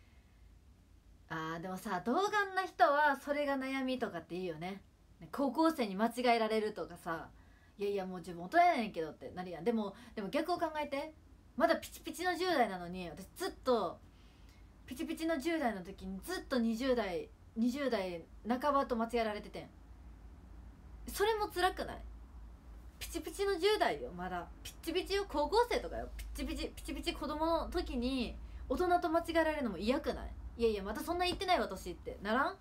でもさ、童顔な人はそれが悩みとかっていいよね。高校生に間違えられるとかさ、いやいやもう自分大人やねんけどってなるやん。でも逆を考えて、まだピチピチの10代なのに、私ずっとピチピチの10代の時にずっと20代半ばと間違えられててん。それも辛くない？ピチピチの10代よ、まだピチピチよ、高校生とかよ、ピチピチ子供の時に大人と間違えられるのも嫌くない？いやいやまたそんな言ってない私ってならん？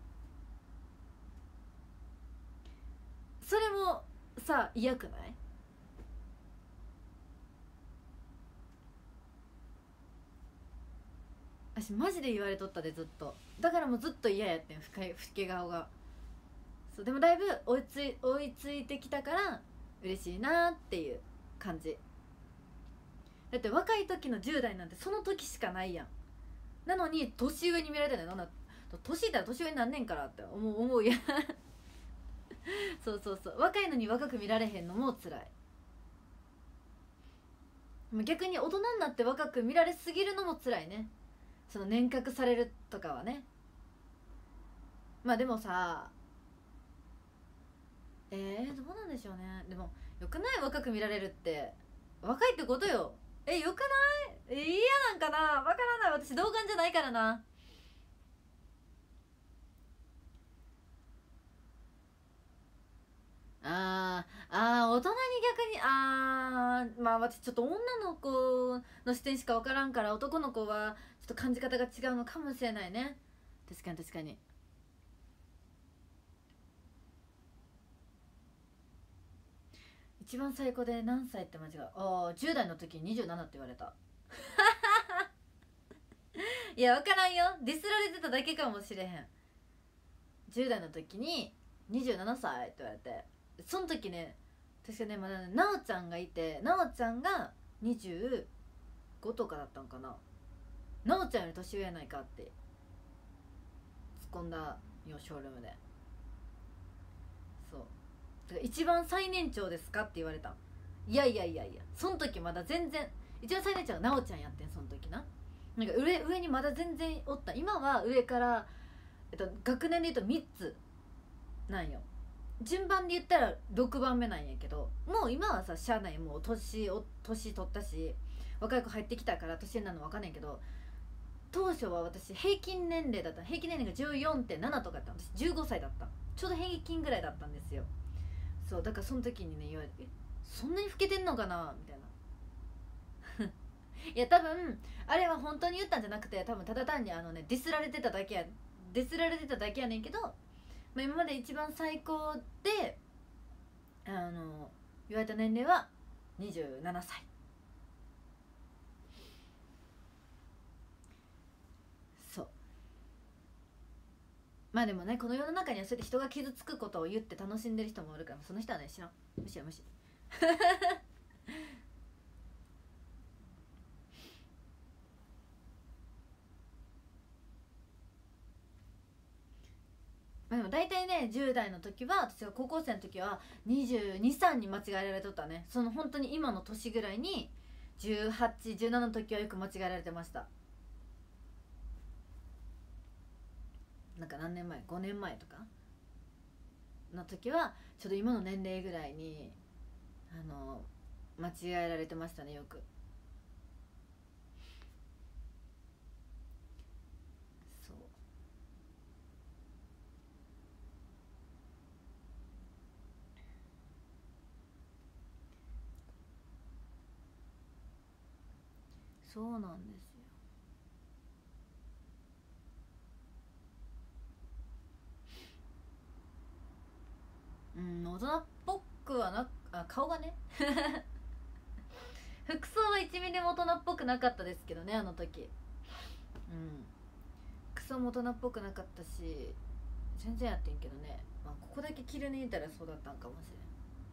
それもさ嫌くない？私マジで言われとったで、ずっと。だからもうずっと嫌やってん、老け顔が。そうでもだいぶ追いついてきたから嬉しいなっていう感じ。だって若い時の10代なんてその時しかないやん。なのに年上に見られてないの。年いったら年上になんねんからって思うやんそう若いのに若く見られへんのも辛い。逆に大人になって若く見られすぎるのも辛いね。その年賀されるとかはね。まあでもさ、どうなんでしょうね。でもよくない？若く見られるって若いってことよ。よくない？嫌なんかな、わからない。私童顔じゃないからな。大人に逆にまあ私ちょっと女の子の視点しか分からんから、男の子はちょっと感じ方が違うのかもしれないね。確かに。一番最高で何歳って間違う。10代の時に27って言われたいや分からんよ、ディスられてただけかもしれへん。10代の時に27歳って言われて、その時ね、確かね、まだね、なおちゃんがいて、なおちゃんが25とかだったんかな。なおちゃんより年上やないかって突っ込んだよ、ショールームで。そうだから、一番最年長ですかって言われた。いやその時まだ全然、一番最年長はなおちゃんやってん、その時な。なんか上にまだ全然おった。今は上から、学年で言うと3つなんよ。順番で言ったら6番目なんやけど、もう今はさ、しゃあない。もう年取ったし、若い子入ってきたから年になるの分かんないけど、当初は私平均年齢が 14.7 とかだった。私15歳だった。ちょうど平均ぐらいだったんですよ。そうだからその時にね、言われて、そんなに老けてんのかなみたいないや多分あれは本当に言ったんじゃなくて、多分ただ単にディスられてただけやねんけど、今まで一番最高で言われた年齢は27歳。そう。まあでもね、この世の中にはそうやって人が傷つくことを言って楽しんでる人もいるから、その人はね、知らん。無視でも大体ね、10代の時は、私が高校生の時は22、3に間違えられとったね。その本当に今の年ぐらいに18、17の時はよく間違えられてました。なんか何年前、5年前とかの時はちょうど今の年齢ぐらいに間違えられてましたね、よく。そうそうなんですよ。大人っぽくは顔がね服装は1ミリも大人っぽくなかったですけどね、あの時。服装も大人っぽくなかったし、全然やってんけどね。ここだけ着るねいたらそうだったんかもしれん。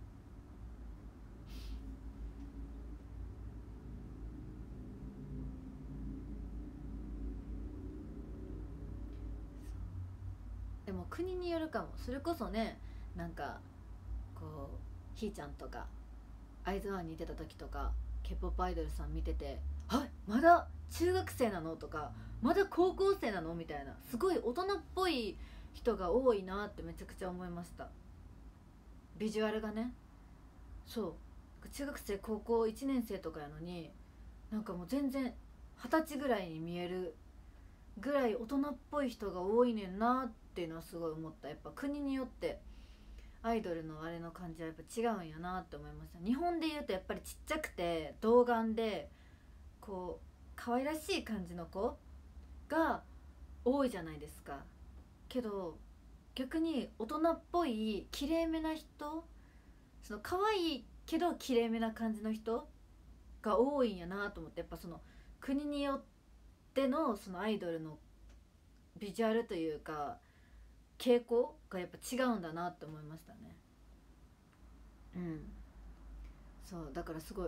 でも国によるかも。それこそね、なんかこうひーちゃんとか会津湾にいてた時とか K-POP アイドルさん見てて「はいまだ中学生なの?」とか「まだ高校生なの?」みたいな、すごい大人っぽい人が多いなってめちゃくちゃ思いました。ビジュアルがね。そう中学生高校1年生とかやのになんかもう全然20歳ぐらいに見えるぐらい大人っぽい人が多いねんなっていうのはすごい思った。やっぱ国によってアイドルのあれの感じはやっぱ違うんやなって思いました。日本でいうとやっぱりちっちゃくて童顔でこう可愛らしい感じの子が多いじゃないですか。けど逆に大人っぽい綺麗めな人、その可愛いけど綺麗めな感じの人が多いんやなと思って、やっぱその国によってのそのアイドルのビジュアルというか傾向がやっぱ違うんだなって思いましたね。うん、そうだからすごい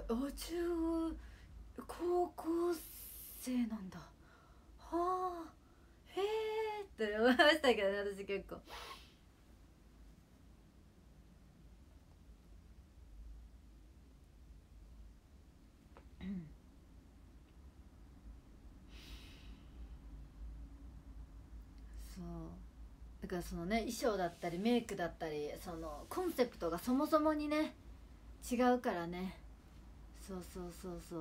高校生なんだはあへえって思いましたけどね、私結構。そうだからそのね衣装だったりメイクだったりそのコンセプトがそもそもにね違うからね。そうそうそうそう、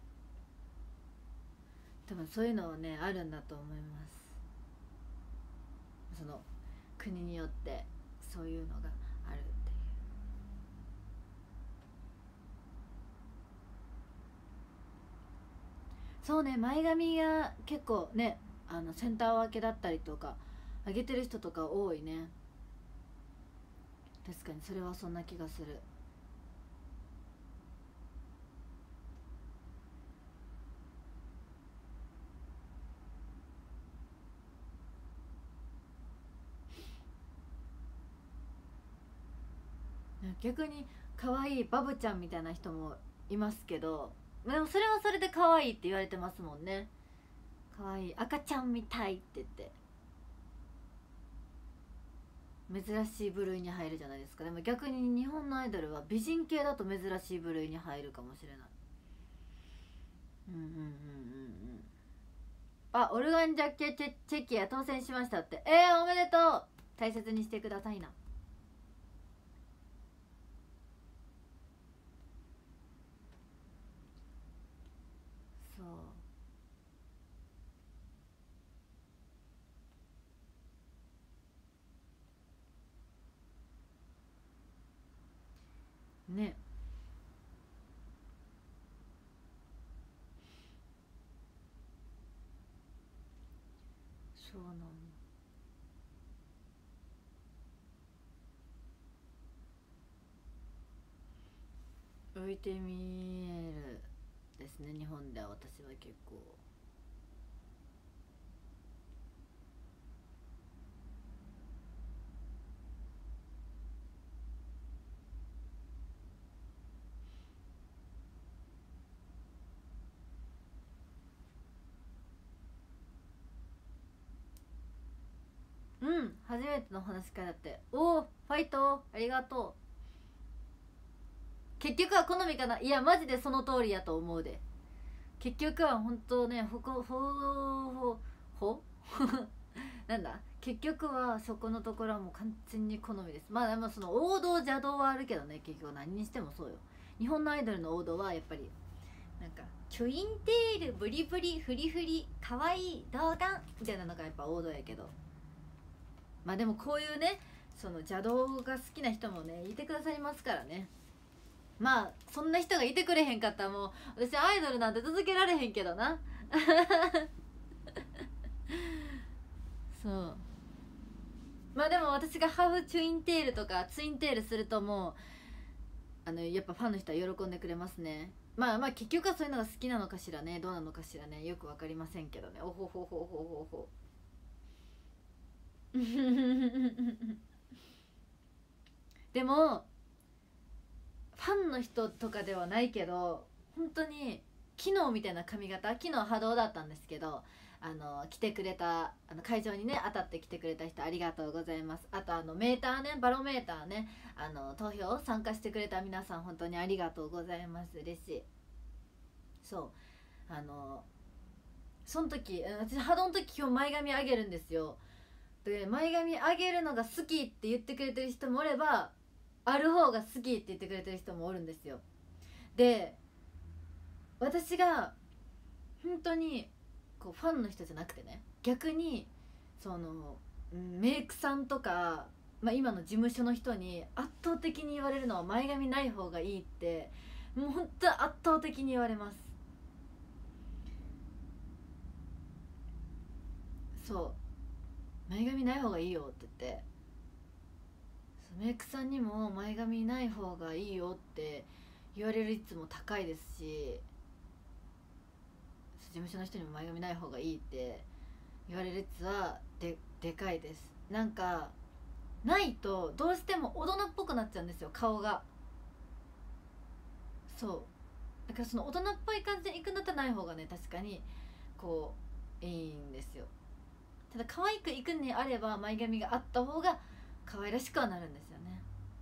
多分そういうのはねあるんだと思います。その国によってそういうのがあるっていう。そうね、前髪が結構ねセンター分けだったりとか上げてる人とか多いね。確かにそれはそんな気がする。逆に可愛いバブちゃんみたいな人もいますけど、でもそれはそれで可愛いって言われてますもんね。可愛い赤ちゃんみたいって言って珍しい部類に入るじゃないですか。でも逆に日本のアイドルは美人系だと珍しい部類に入るかもしれない。うんうんうんうんうん。あ、オルガンジャッケチェキや当選しましたって。おめでとう。大切にしてくださいな。そうね。そうなの。浮いて見えるですね、日本では。私は結構初めての話からって。おお、ファイトありがとう。結局は好みかな。いやマジでその通りやと思うで。結局は本当ね、なんだ、結局はそこのところはもう完全に好みです。まあでもその王道邪道はあるけどね、結局何にしてもそうよ。日本のアイドルの王道はやっぱりなんかチョインテールブリブリフリフリかわいい童顔みたいなのがやっぱ王道やけど、まあでもこういうねその邪道が好きな人もねいてくださいますからね。まあそんな人がいてくれへんかったらもう私アイドルなんて続けられへんけどな。そうまあでも私がハーフチュインテールとかツインテールするともうやっぱファンの人は喜んでくれますね。まあまあ結局はそういうのが好きなのかしらね、どうなのかしらね、よく分かりませんけどね。おほほほほほほ。でもファンの人とかではないけど本当に昨日みたいな髪型、昨日波動だったんですけど来てくれた会場にね当たって来てくれた人ありがとうございます。あとメーターね、バロメーターね投票参加してくれた皆さん本当にありがとうございます。嬉しい。 そうその時私波動の時今日前髪上げるんですよ。で前髪上げるのが好きって言ってくれてる人もおれば、ある方が好きって言ってくれてる人もおるんですよ。で私が本当にこうファンの人じゃなくてね、逆にそのメイクさんとか、今の事務所の人に圧倒的に言われるのは前髪ない方がいいって、もう本当圧倒的に言われます。そう前髪ない方がいいよって言って、メイクさんにも前髪ない方がいいよって言われる率も高いですし、事務所の人にも前髪ない方がいいって言われる率はでかいです。なんかないとどうしても大人っぽくなっちゃうんですよ、顔が。そうだからその大人っぽい感じでいくんだったらない方がね、確かにこういいんですよ。ただ可愛くいくんにあれば前髪があった方が可愛らしくはなるんですよね。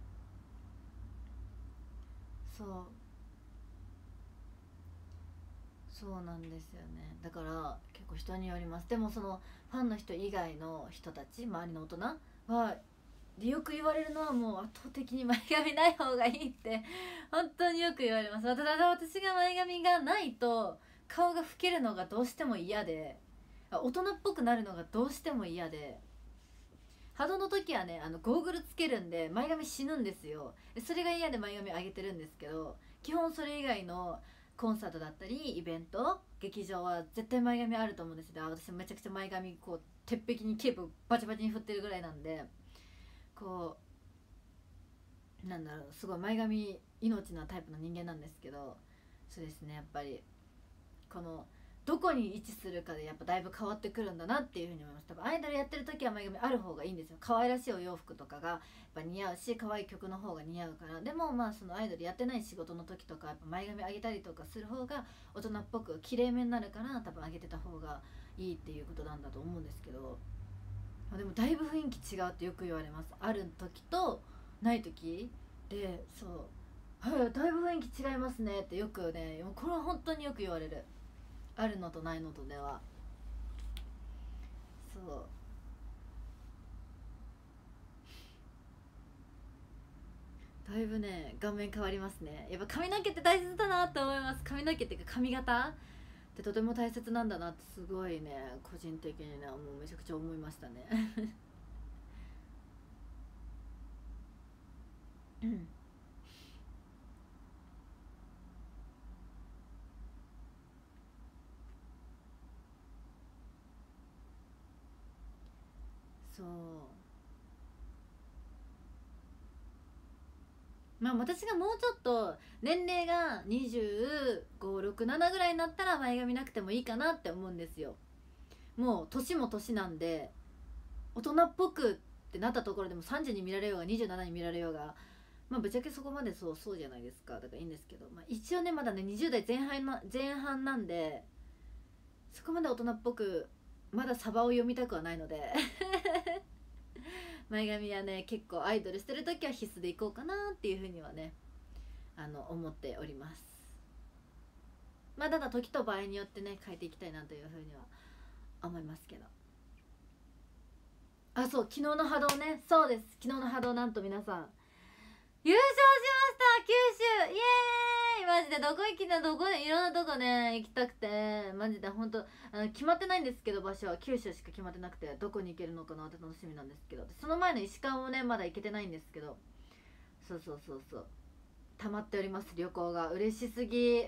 そうなんですよね。だから結構人によります。でもそのファンの人以外の人たち、周りの大人はでよく言われるのは、もう圧倒的に前髪ない方がいいって本当によく言われます。ただ私が前髪がないと顔が老けるのがどうしても嫌で、大人っぽくなるのがどうしても嫌で、波動の時はねゴーグルつけるんで前髪死ぬんですよ。それが嫌で前髪上げてるんですけど、基本それ以外のコンサートだったりイベント劇場は絶対前髪あると思うんですよ。私めちゃくちゃ前髪こう鉄壁にケープバチバチに振ってるぐらいなんで、こうなんだろう、すごい前髪命なタイプの人間なんですけど、そうですね、やっぱりこのどこに位置するかでやっぱだいぶ変わってくるんだなっていうふうに思います。多分アイドルやってる時は前髪ある方がいいんですよ。可愛らしいお洋服とかがやっぱ似合うし、可愛い曲の方が似合うから。でもそのアイドルやってない仕事の時とかやっぱ前髪上げたりとかする方が大人っぽく綺麗めになるから、多分上げてた方がいいっていうことなんだと思うんですけど、でもだいぶ雰囲気違うってよく言われます。ある時とない時で、はい、だいぶ雰囲気違いますねってよくね、これは本当によく言われる。あるのとないのとでは。だいぶね顔面変わりますね。やっぱ髪の毛って大切だなって思います。髪の毛っていうか髪型ってとても大切なんだなってすごいね、個人的にねもうめちゃくちゃ思いましたねうんそう私がもうちょっと年齢が2567ぐらいになったら前髪なくてもいいかなって思うんですよ。もう年も年なんで、大人っぽくってなったところでも30に見られようが27に見られようが、ぶっちゃけそこまでそうじゃないですか。だからいいんですけど、一応ねまだね20代前半なんで、そこまで大人っぽくまだサバを読みたくはないので前髪はね結構アイドルしてる時は必須でいこうかなっていうふうにはね思っております。ただ時と場合によってね変えていきたいなというふうには思いますけど。そう、昨日の波動ね。そうです、昨日の波動、なんと皆さん優勝しました。九州イエーイ。マジでどこ行きたい、いろんなとこね行きたくて、マジで本当決まってないんですけど、場所は九州しか決まってなくて、どこに行けるのかなって楽しみなんですけど、その前の石川もねまだ行けてないんですけど、そう溜まっております、旅行が。嬉しすぎ、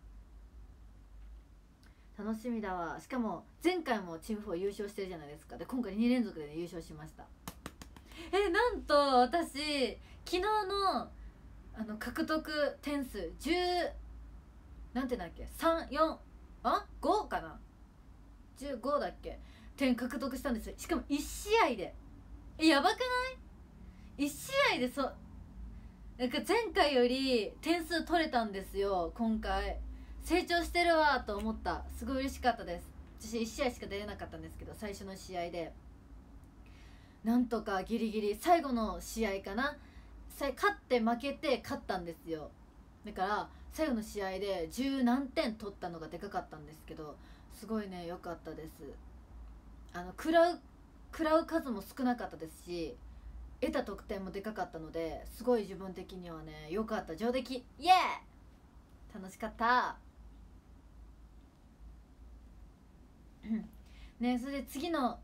楽しみだわ。しかも前回もチーム4優勝してるじゃないですか。で今回2連続で、ね、優勝しました。なんと私昨日の獲得点数10なんてだっけ、5かな、15だっけ、点獲得したんですよ。しかも1試合で。やばくない？ 1 試合でなんか前回より点数取れたんですよ。今回成長してるわと思った。すごい嬉しかったです。私1試合しか出れなかったんですけど、最初の試合でなんとかギリギリ最後の試合かな、勝って負けて勝ったんですよ。だから最後の試合で十何点取ったのがでかかったんですけど、すごいね良かったです。食らう数も少なかったですし、得た得点もでかかったので、すごい自分的にはね良かった。上出来イエー、楽しかったね。それで次の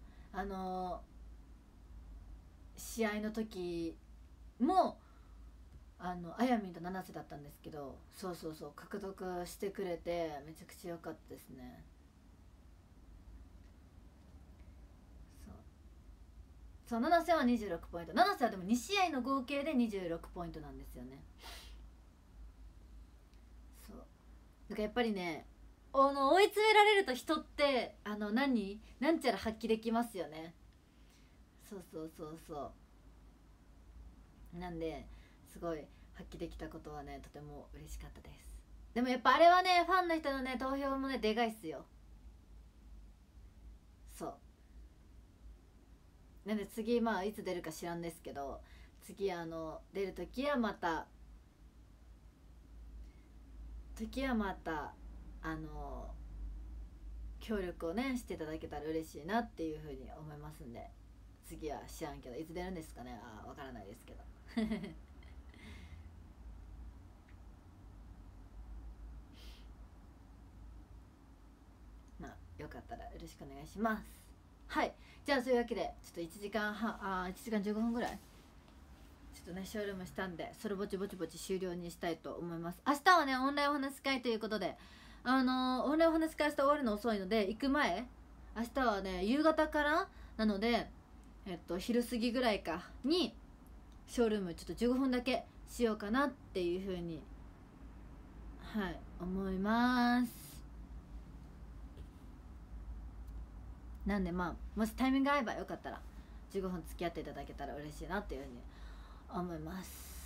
試合の時もあやみんと七瀬だったんですけど、そう獲得してくれてめちゃくちゃ良かったですね。そう七瀬は26ポイント、七瀬はでも2試合の合計で26ポイントなんですよね。そうだからやっぱりね、追い詰められると人ってなんちゃら発揮できますよね。そうなんですごい発揮できたことはねとても嬉しかったです。でもやっぱあれはね、ファンの人のね投票もねでかいっすよ。そうなんで次いつ出るか知らんですけど、次出る時はまた協力をねしていただけたら嬉しいなっていうふうに思いますんで、次は知らんけどいつ出るんですかね、わからないですけどよかったらよろしくお願いします。はい、じゃあそういうわけでちょっと1時間15分ぐらいちょっとねショールームしたんで、それぼちぼち終了にしたいと思います。明日はねオンラインお話し会ということで、オンラインお話し会して終わるの遅いので、行く前明日はね夕方からなので、昼過ぎぐらいかにショールームちょっと15分だけしようかなっていうふうに思います。なんでもしタイミング合えばよかったら15分付き合っていただけたら嬉しいなっていうふうに思います。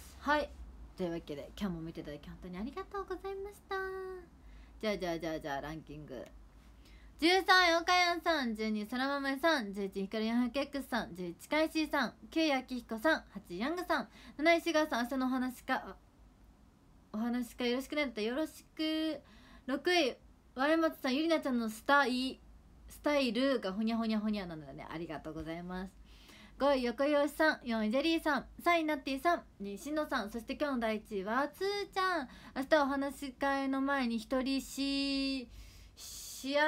はい、というわけで今日も見ていただき本当にありがとうございました。じゃあランキング。13位岡谷さん、12位そらまめさん、11位ひかる 400X さん、11位かいしーさん、9位あきひこさん、8位ヤングさん、7位しがさん、明日のお話かよろしくねだったらよろしく。6位われまつさん、ゆりなちゃんのスタイルがほにゃほにゃほにゃなのでね、ありがとうございます。5位横よしさん、4位ジェリーさん、3位ナッティさん、2位しのさん、そして今日の第1位はつーちゃん。明日お話し会の前に一人試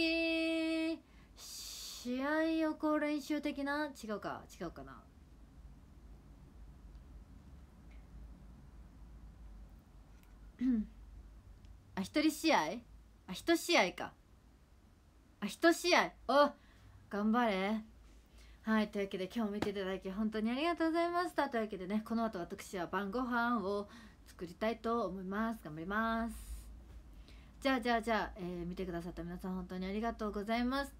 合予行練習的な、違うかな一人試合一試合か一試合頑張れ。はい、というわけで今日見ていただき本当にありがとうございました。というわけでね、この後私は晩ご飯を作りたいと思います。頑張ります。じゃあ、見てくださった皆さん本当にありがとうございました。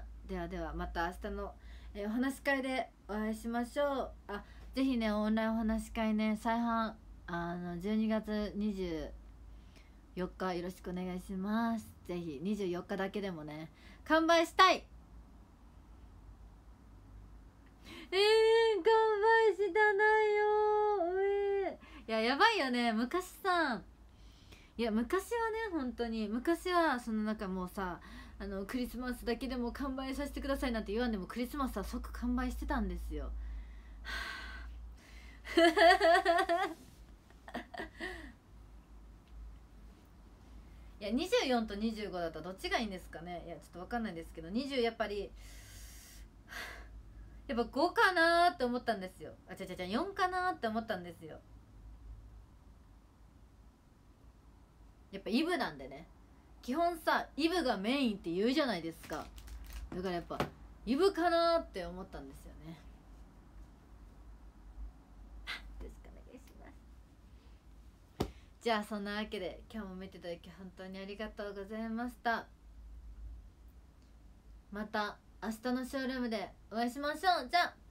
ではまた明日の、お話し会でお会いしましょう。ぜひねオンラインお話し会ね再販12月24日よろしくお願いします。ぜひ24日だけでもね完売したい。完売したないよ。いやばいよね。昔はね本当に昔はそのもうさクリスマスだけでも完売させてくださいなんて言わんでもクリスマスは即完売してたんですよ。いや24と25だったらどっちがいいんですかね。いやちょっと分かんないんですけど、20やっぱ5かなーって思ったんですよ。4かなーって思ったんですよ。やっぱイブなんでね、基本さイブがメインって言うじゃないですか。だからやっぱイブかなーって思ったんですよね。よろしくお願いします。じゃあそんなわけで今日も見ていただき本当にありがとうございました。また明日のショールームでお会いしましょう。じゃあ